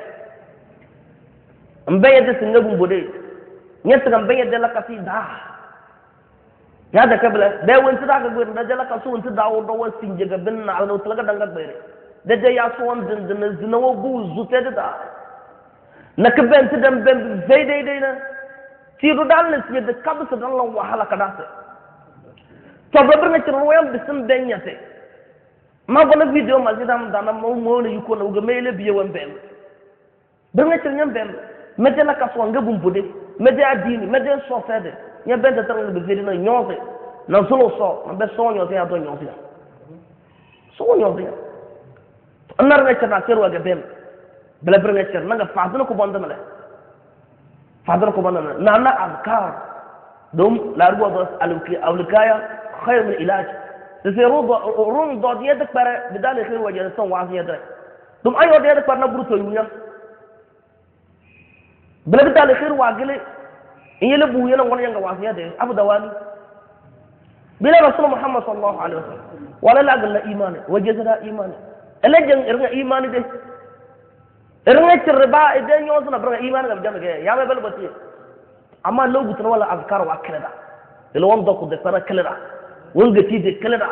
mbaye de singa bumbude nyet ga mbaye de la kasi da ya da kabla de wonti da ga gwer da jala kasu wonti da wo do wasinje ga binna ala to ga danga bere de ya so won din zina wo bu zute da na ka bent dem ben zai dai na ti do dal ne si de kabsa dan la wahala kada se to babur na cin royal bisin benyate ma gona video ma zidam dana mo ne yuko na ugamele biye wan bem burna cin nyam bem mede la kaso nga bumbude mede adini mede so fede nya benda tan be video na nyose na solo so na be so nyose ya do nyose so nyose anar na cin na serwa ga bem bela burna cin na ga faduna ko bonda mala faduna ko bonda na na azkar dum la ruwa dos alukaya خير من علاج تسيرو روم ضد يدك بره بدال خير وجه سن واسيه ده دم اي ودي يدك برنا برتو يونيا بلا بدال خير واغلي ان يلبو يلا ولا ينغ واسيه ده ابو دواني بلا رسول محمد صلى الله عليه وسلم ولا لا قال ايمان وجزنا ايمان الا جن ارغا ايمان ده ارغا تربا اذا يوزنا برا ايمان قال جنگ يا ما بل بتي اما لو بتن ولا اذكار واكلدا لو وندق ده فرا كلدا wanga tije kalada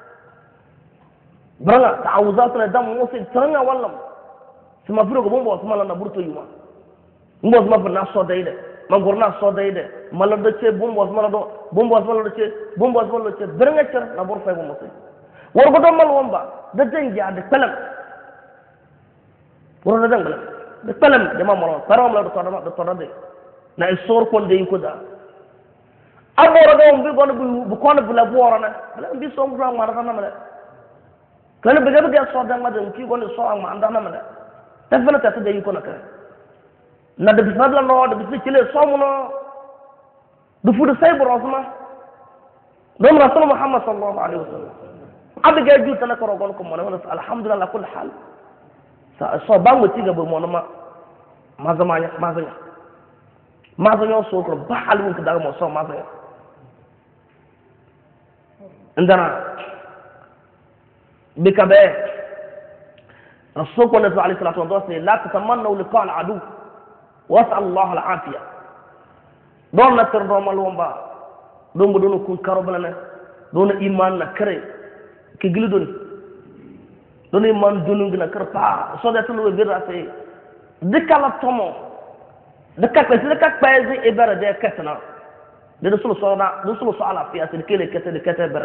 branga ta'awuzat na dam musi tanga wallam sima furo go bombo sima na burto yuma mbo sima na so dayde ma gorna so dayde mala do ce bombo sima do bombo sima do ce bombo sima do ce branga cer na bor fay mo musi wor go do mal womba da janja de pelam wor na dangala de pelam de ma mo param la do to de na sor kon de ko da abora do mbi gon bu kon bu la borona la mbi so ngro ma na mala kan be ga so da ma de ki gon so ma anda na mala ta fela ta de ko na ka na de bisabla no de bi ci le so mu no du fu de say borosma dom rasul muhammad sallallahu alaihi wasallam abi ga ju tan ko gon ko mo na alhamdulillah kul hal sa so ba mu ci ga bo mo na ma zamanya so ko ba hal mun ka da mo so ma zanya عندنا بكباء الرسول عليه الصلاة والسلام لا تتمنوا لقاء العدو واسأل الله العافية دون نتر دوم الومبا دون بدون كون كربلنا دون إيمان نكري كجلدون دون إيمان دون كربا صدق الله براسه دكلا تومو دكك بايزي إبرة ده كتنا رسول صلى الله عليه وسلم كتب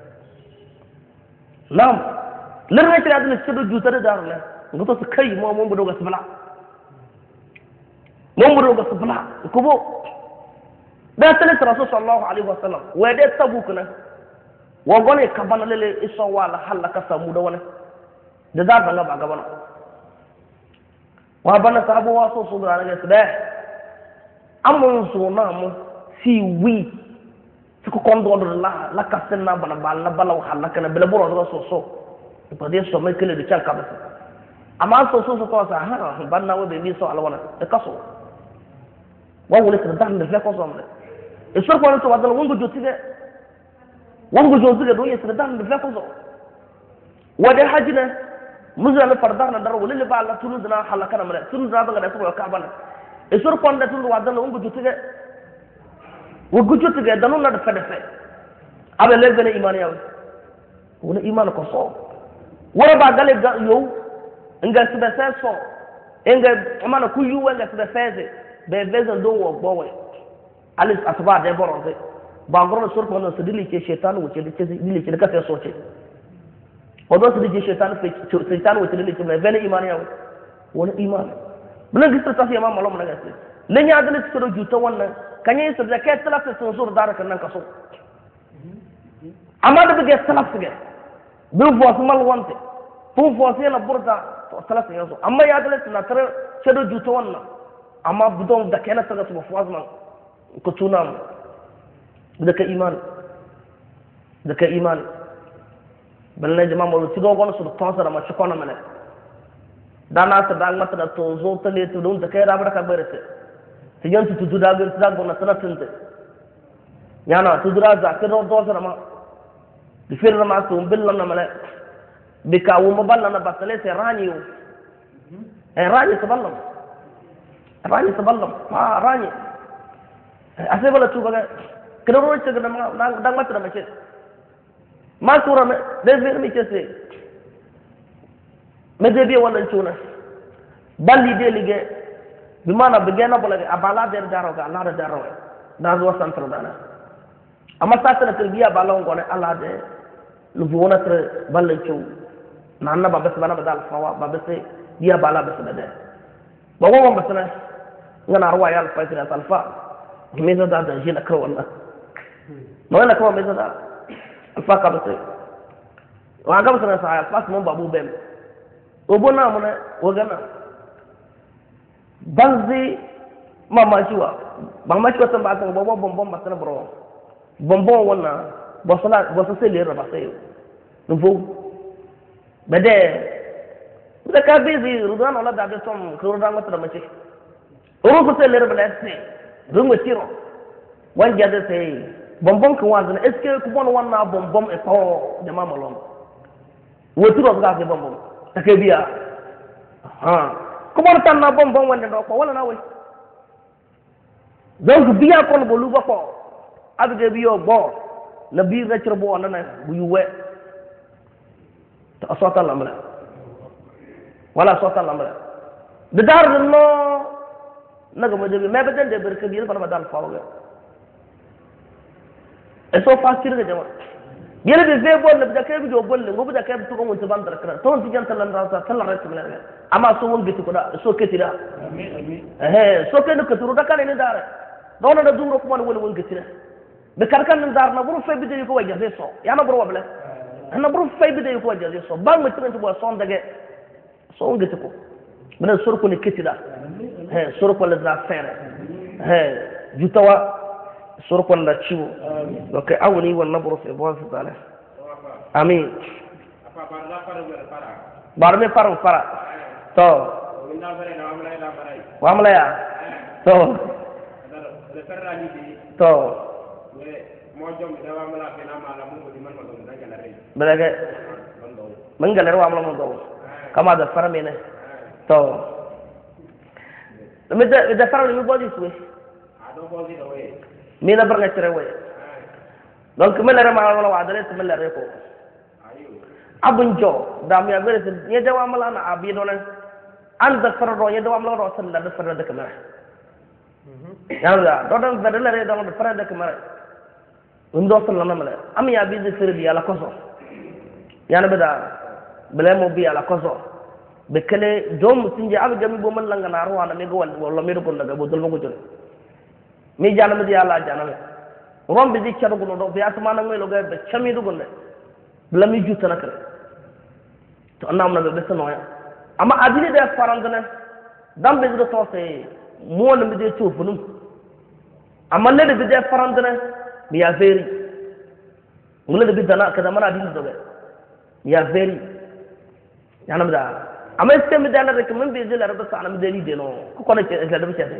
نعم لرنا كده هذا السبب جوتر دارنا قلت سكاي مو بدو غسبلا كوبو da tele rasul sallallahu alaihi wasallam wa de tabukuna wa gone kabana lele iso wala halaka samu da wani da za ka ba gabana wa bana sahabu wa so su da ne da amun so na mu si wi su ko kondo la kasenna bana bala bala wa halaka na bela boro so pa de so me kele de chan kabasa amma so ko sa ha banna wa be mi so alwana da kaso wa wala ta dan da ko so amle e so ko to wadal wongo jotige do yesra dan da ko so wada hajina muzana fardana dar wala le ba Allah tunu dana halaka na mala tunu da ba da ko ka bana e so ko da tunu wadal wongo jotige danu na da fada fe abe le bene iman yaw wala iman ko so wara ba gale yo nga tibe so nga amana ku yu nga tibe feze be veze do wo gbowe alis atba de boronze ba ngoro sur ko no sedili ke shaytan wuce de dili ke ka fe so ce odo sedili shaytan wuce dili ke be ne iman yawo wala iman bula gista ta fiya ma malom na gasti le nya dali so do juta wannan kanye so da ke tala fe so sur dara kan nan kaso amma da be salaf ge bi fo mal wonte fu fo na burda to salaf yanzu amma ya dali na tare ce do juta wannan amma budon da kana taga su fo azman ko tunam da ka iman balle jama mo ti do gono su to sa ma ci kono mele dana ta dang mata da to zo ta le to don da kai rabar ka bare ti yantu tu da ga ta gona sana tinte yana tu dura za ka do sa ma di firna ma to billan na mele bi ka wo maballa na batale se rani rani saballam ma rani ase bala tu baga kena ro ce dang mata da mace ma tura me de mi ce se me de bi wannan tuna balli de lige bi mana bi gena bala abala de daro ga Allah da daro da zo santra dana amma sa ta tarbiya balon gone Allah de lu wona tre balle ciu nanna babba bana badal fawa babba se dia bala bas da de ba wo ba sana ngana ruwa ya alfa ila alfa meza da jina kar wallah ma na kuma meza da alfa ka bas wa ga bas na sa alfa mun babu bem obona mun o gana banzi mama ciwa tan ba tan bobo bombom basana bro bombom wannan bosala bosase le raba sai nufu bade da ka bizi rudan wala da be som rudan mata da mace uru ko sai le raba sai rungo tiro wanja da sai bombom kan wazan eske ku bon wannan bombom e pawo da mama lom wotiro ga ke bombom take biya ha ko bon tan na bombom wanda do ko wala na wai donc biya ko bolu ba ko abge biyo bo na bi recre bo na bu yuwe ta sota lamla wala sota lamla de dar no naga mo jogi me baden de berke bi bana dal fawga e so fasir ga jama yele be ze bon da kay bi do bon le ngobu da kay to ko mo bandar kra to ti janta lan rasa talla ret min amma so won gitu ko da so ketira amin so ke no keturu da kan ni dare dona da duro ko man wala won ketira be karkan dar na buru fay bi de ko wajja so yana buru wabla na buru fay bi de ko wajja so ba mo tin to bo son dage so won gitu ko bena sur ko ni ketira sur ko la da fere jutawa sur ko la ciwo donc awni won na buru fe bo fa dale amin bar me fara to wa amla ya to belage mangalar wa amla mo do kama da fara me ne to me da fara mi bodi suwe me na barga tere we donc me la rama wala wa dale me la reko abunjo da mi agere ye da wa amla na abi do nan an da fara do ye da wa amla do san da fara da kamera yalla do dan da la re da fara da kamera undo san la mala am ya bi zikir bi ala koso yana bada bele mo bi ala koso be kele dom tinje ab gami bo man langa na ro wana me go wala me do ko daga bo dol mo ko jole mi janam di Allah janam rom bi di charu gono do bi atma na ngelo ga be chami du gonne bla mi juta nak to annam na be sano ya ama adini de farandana dam be do to se mo na mi de to funum ama le de be de farandana mi ya veri ngule de be dana kada mana adini do be ya veri janam da ama este mi dana rek min be zela rabba sana mi de ni de no ko ne ce da be ce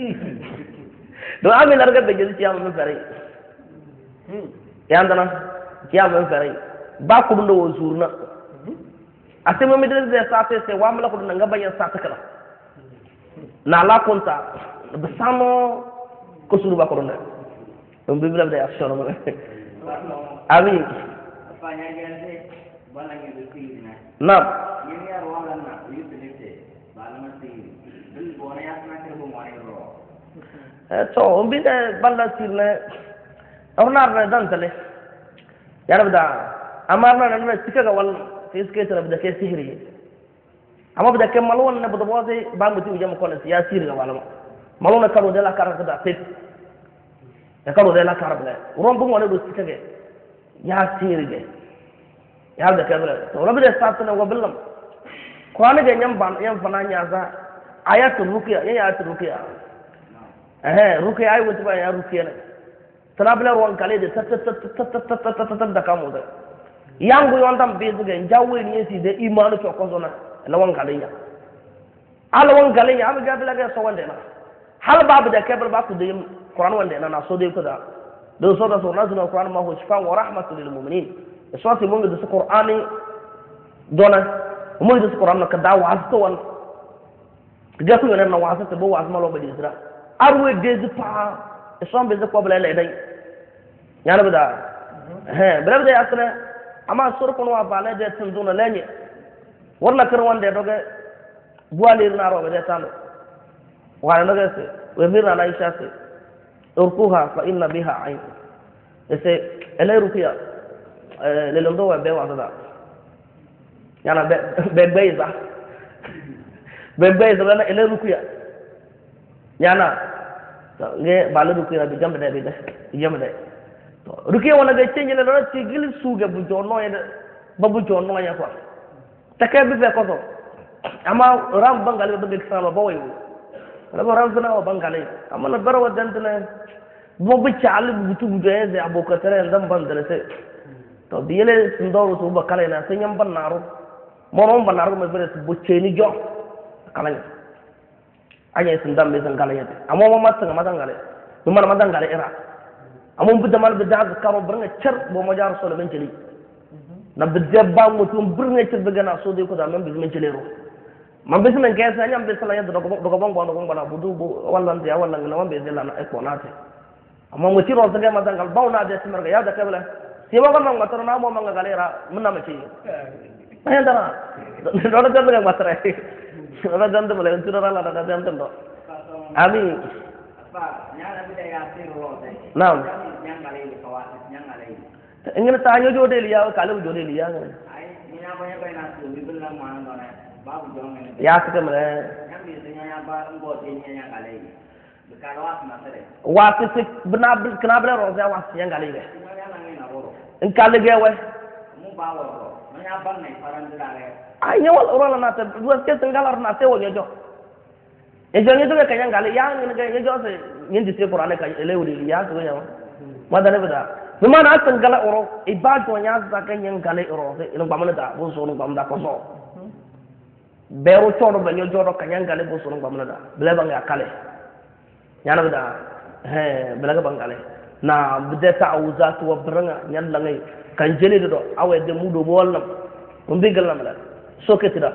do ami larga be jeli ciyam min fere yandana ciyam min fere ba ku ndo wo zurna ate mo mi de sa se wa mala ko nga bayan sa ta kala na la konta be samo ko suru ba ko ndo dum bi bla de action mo ami pa nya gende bala ngi de tina na ni ya ro wala na yu de te bala ma ti dul bona ya na ke bo mo ay ro so umbi de balla sirne awnar na dantale yarabda amarna na tikaga wal fiske tara bida ke sihri amma bida ke malwon na bida boze bangu ti jam ko na ya sirga wala malwon ka ro de la karaka da fet ya ka ro de la karabla rombu mo ne do tikage ya sirge ya da kabla to rabida satna wa billam qur'an ga nyam ban yam fana nya za ayatul ruqya ya ayatul ruqya ruqya ay wonta ba ya ruqya na tanabla ron kale de tat da kamo da yangu yondam bezuga jawe ni yesi de imanu to ko zona lawan kale ya ala wan kale ya am gabla ga so wande na hal babu da kabla ba ku de qur'an wande na so de ko da do so da so nazuna qur'an ma hu shifa wa rahmatul lil mu'minin so ti mo ngi de qur'ani dona mo ngi de qur'an ka da wa to wan ga ku na wa sa bo wa ma lo ba di isra arwe de pa so be ko bla le dai yana bada bla bada asna ama sur kono wa bala de tunduna lenye warna kar wande doge bualir na ro be tando wa na ga se we mirna na isha se urkuha fa inna biha ayn ese ele rukiya le londo wa be wa da yana beiza na ele rukiya yana nge balu rukiya bi jambe de rukiya wona ga change le do ci gil suuge bu jonno ya babu jonno ya ko take bi fe ko so ama ram bangal be be sama ba wayu la bo ram sana bangal ama na baro dantana bo bi chaal bu tu bu de ze aboka tere ndam bandale se to biele ndoro to ba kala na senyam banaro monom banaro me bere bu cheni jo kala anya sindam be sangala yete amo mo mat nga matangale du man matangale era amo bu damal be dag karo bringa cer bo mo jaar solo men celi na be debba mo tum bringa cer be gana so de ko da men be men celi ro man be men kessa nyam be sala yede do ko bongo bana budu walla ndia walla ngana man be zela na e ko nate amo mo tiro so de matangal bawna de simarga ya da kabla si mo ko man ngatoro na mo manga galera mun na ma ci ay dara do do de matra ora jantu bole unturo rala da jantu do ami apa nyana bi ya siro de nam nyanga le ko wa nyanga le ingin tanyo jode liya kalu jode liya ai nya ba na su bi bilang ma no na ba bu jong ne ya se mele nyam bi se nya ba ngo de nya ngale be ka wa ma sere wa se bna kna bla ro za wa se ngale le in kalle ge we mu ba wo nya ban ne parandira le ay nyawal ora na ta duas ke tenggalar na te wonya jo e jo nyeto ka nyangale ya ngene ga nyejo se nyindi te qur'ane ka lewri ya to nyawa madane bada bima na tengala oro e ba jo nya za ka nyangale oro se ino bamana da bo so no bamda ko so beru toro ba nyojo ro ka nyangale bo so no bamana da bele ba nga kale nyana bada bele ga bangale na bide ta'awuzatu wa branga nyalla ngai kan jeni do awe de mudo bo wallam umbigal na mala soketida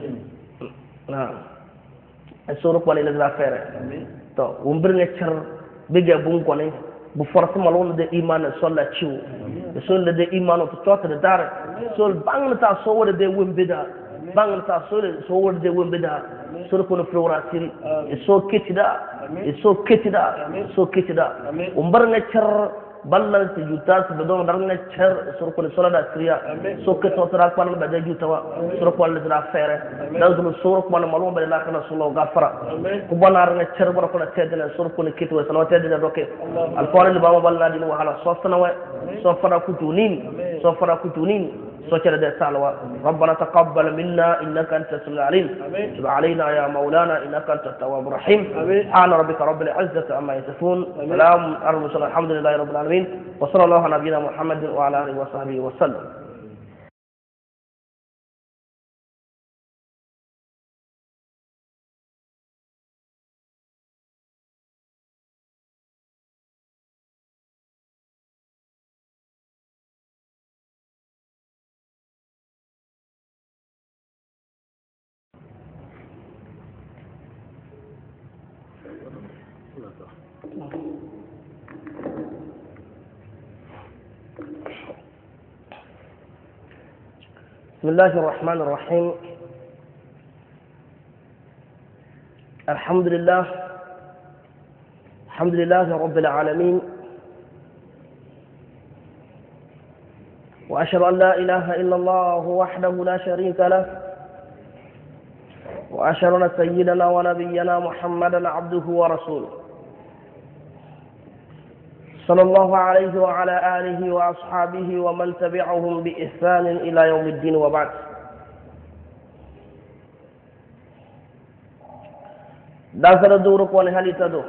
na soro ko le la fere to umbir ne cer bige bun ko ne bu force malon de iman solla ciu sol de iman to tota de dar sol bang ta so wode de wumbida bang ta so wode de wumbida soro ko no flora siri so ketida umbir ne cer ballan si juta si bedon darna cher sur ko sola da kriya so ke to tra ko ba da juta wa sur ko le da fere da dulu sur ko man malum ba la kana suno gafara ko bonar na cher bor ko na tedna sur ko ne kitwa salawat tedna doke al qawli ba ma balla din wa hala sofna wa sofra kutunin سوچر ده سالوا ربنا تقبل منا انك انت السميع العليم تب علينا يا مولانا انك انت التواب الرحيم سبحان ربك رب العزه عما يصفون سلام على المرسلين الحمد لله رب العالمين وصلى الله على نبينا محمد وعلى اله وصحبه وسلم. بسم الله الرحمن الرحيم الحمد لله رب العالمين وأشهد أن لا إله إلا الله وحده لا شريك له وأشهد أن سيدنا ونبينا محمدا عبده ورسوله صلى الله عليه وعلى آله وأصحابه ومن تبعهم بإحسان إلى يوم الدين وبعد. داسر دورك ونهالي تدو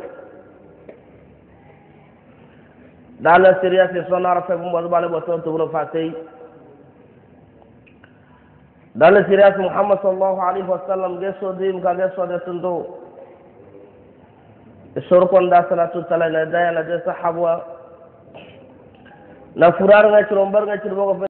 دالا سيرياسي صنع رفع مبالي بطن تبرو فاتي دالا سيرياسي محمد صلى الله عليه وسلم جسو ديم كجسو دسندو الشركون داسنا تتلا لدايا لدي صحابوا نفرار غير مبر غير بوقف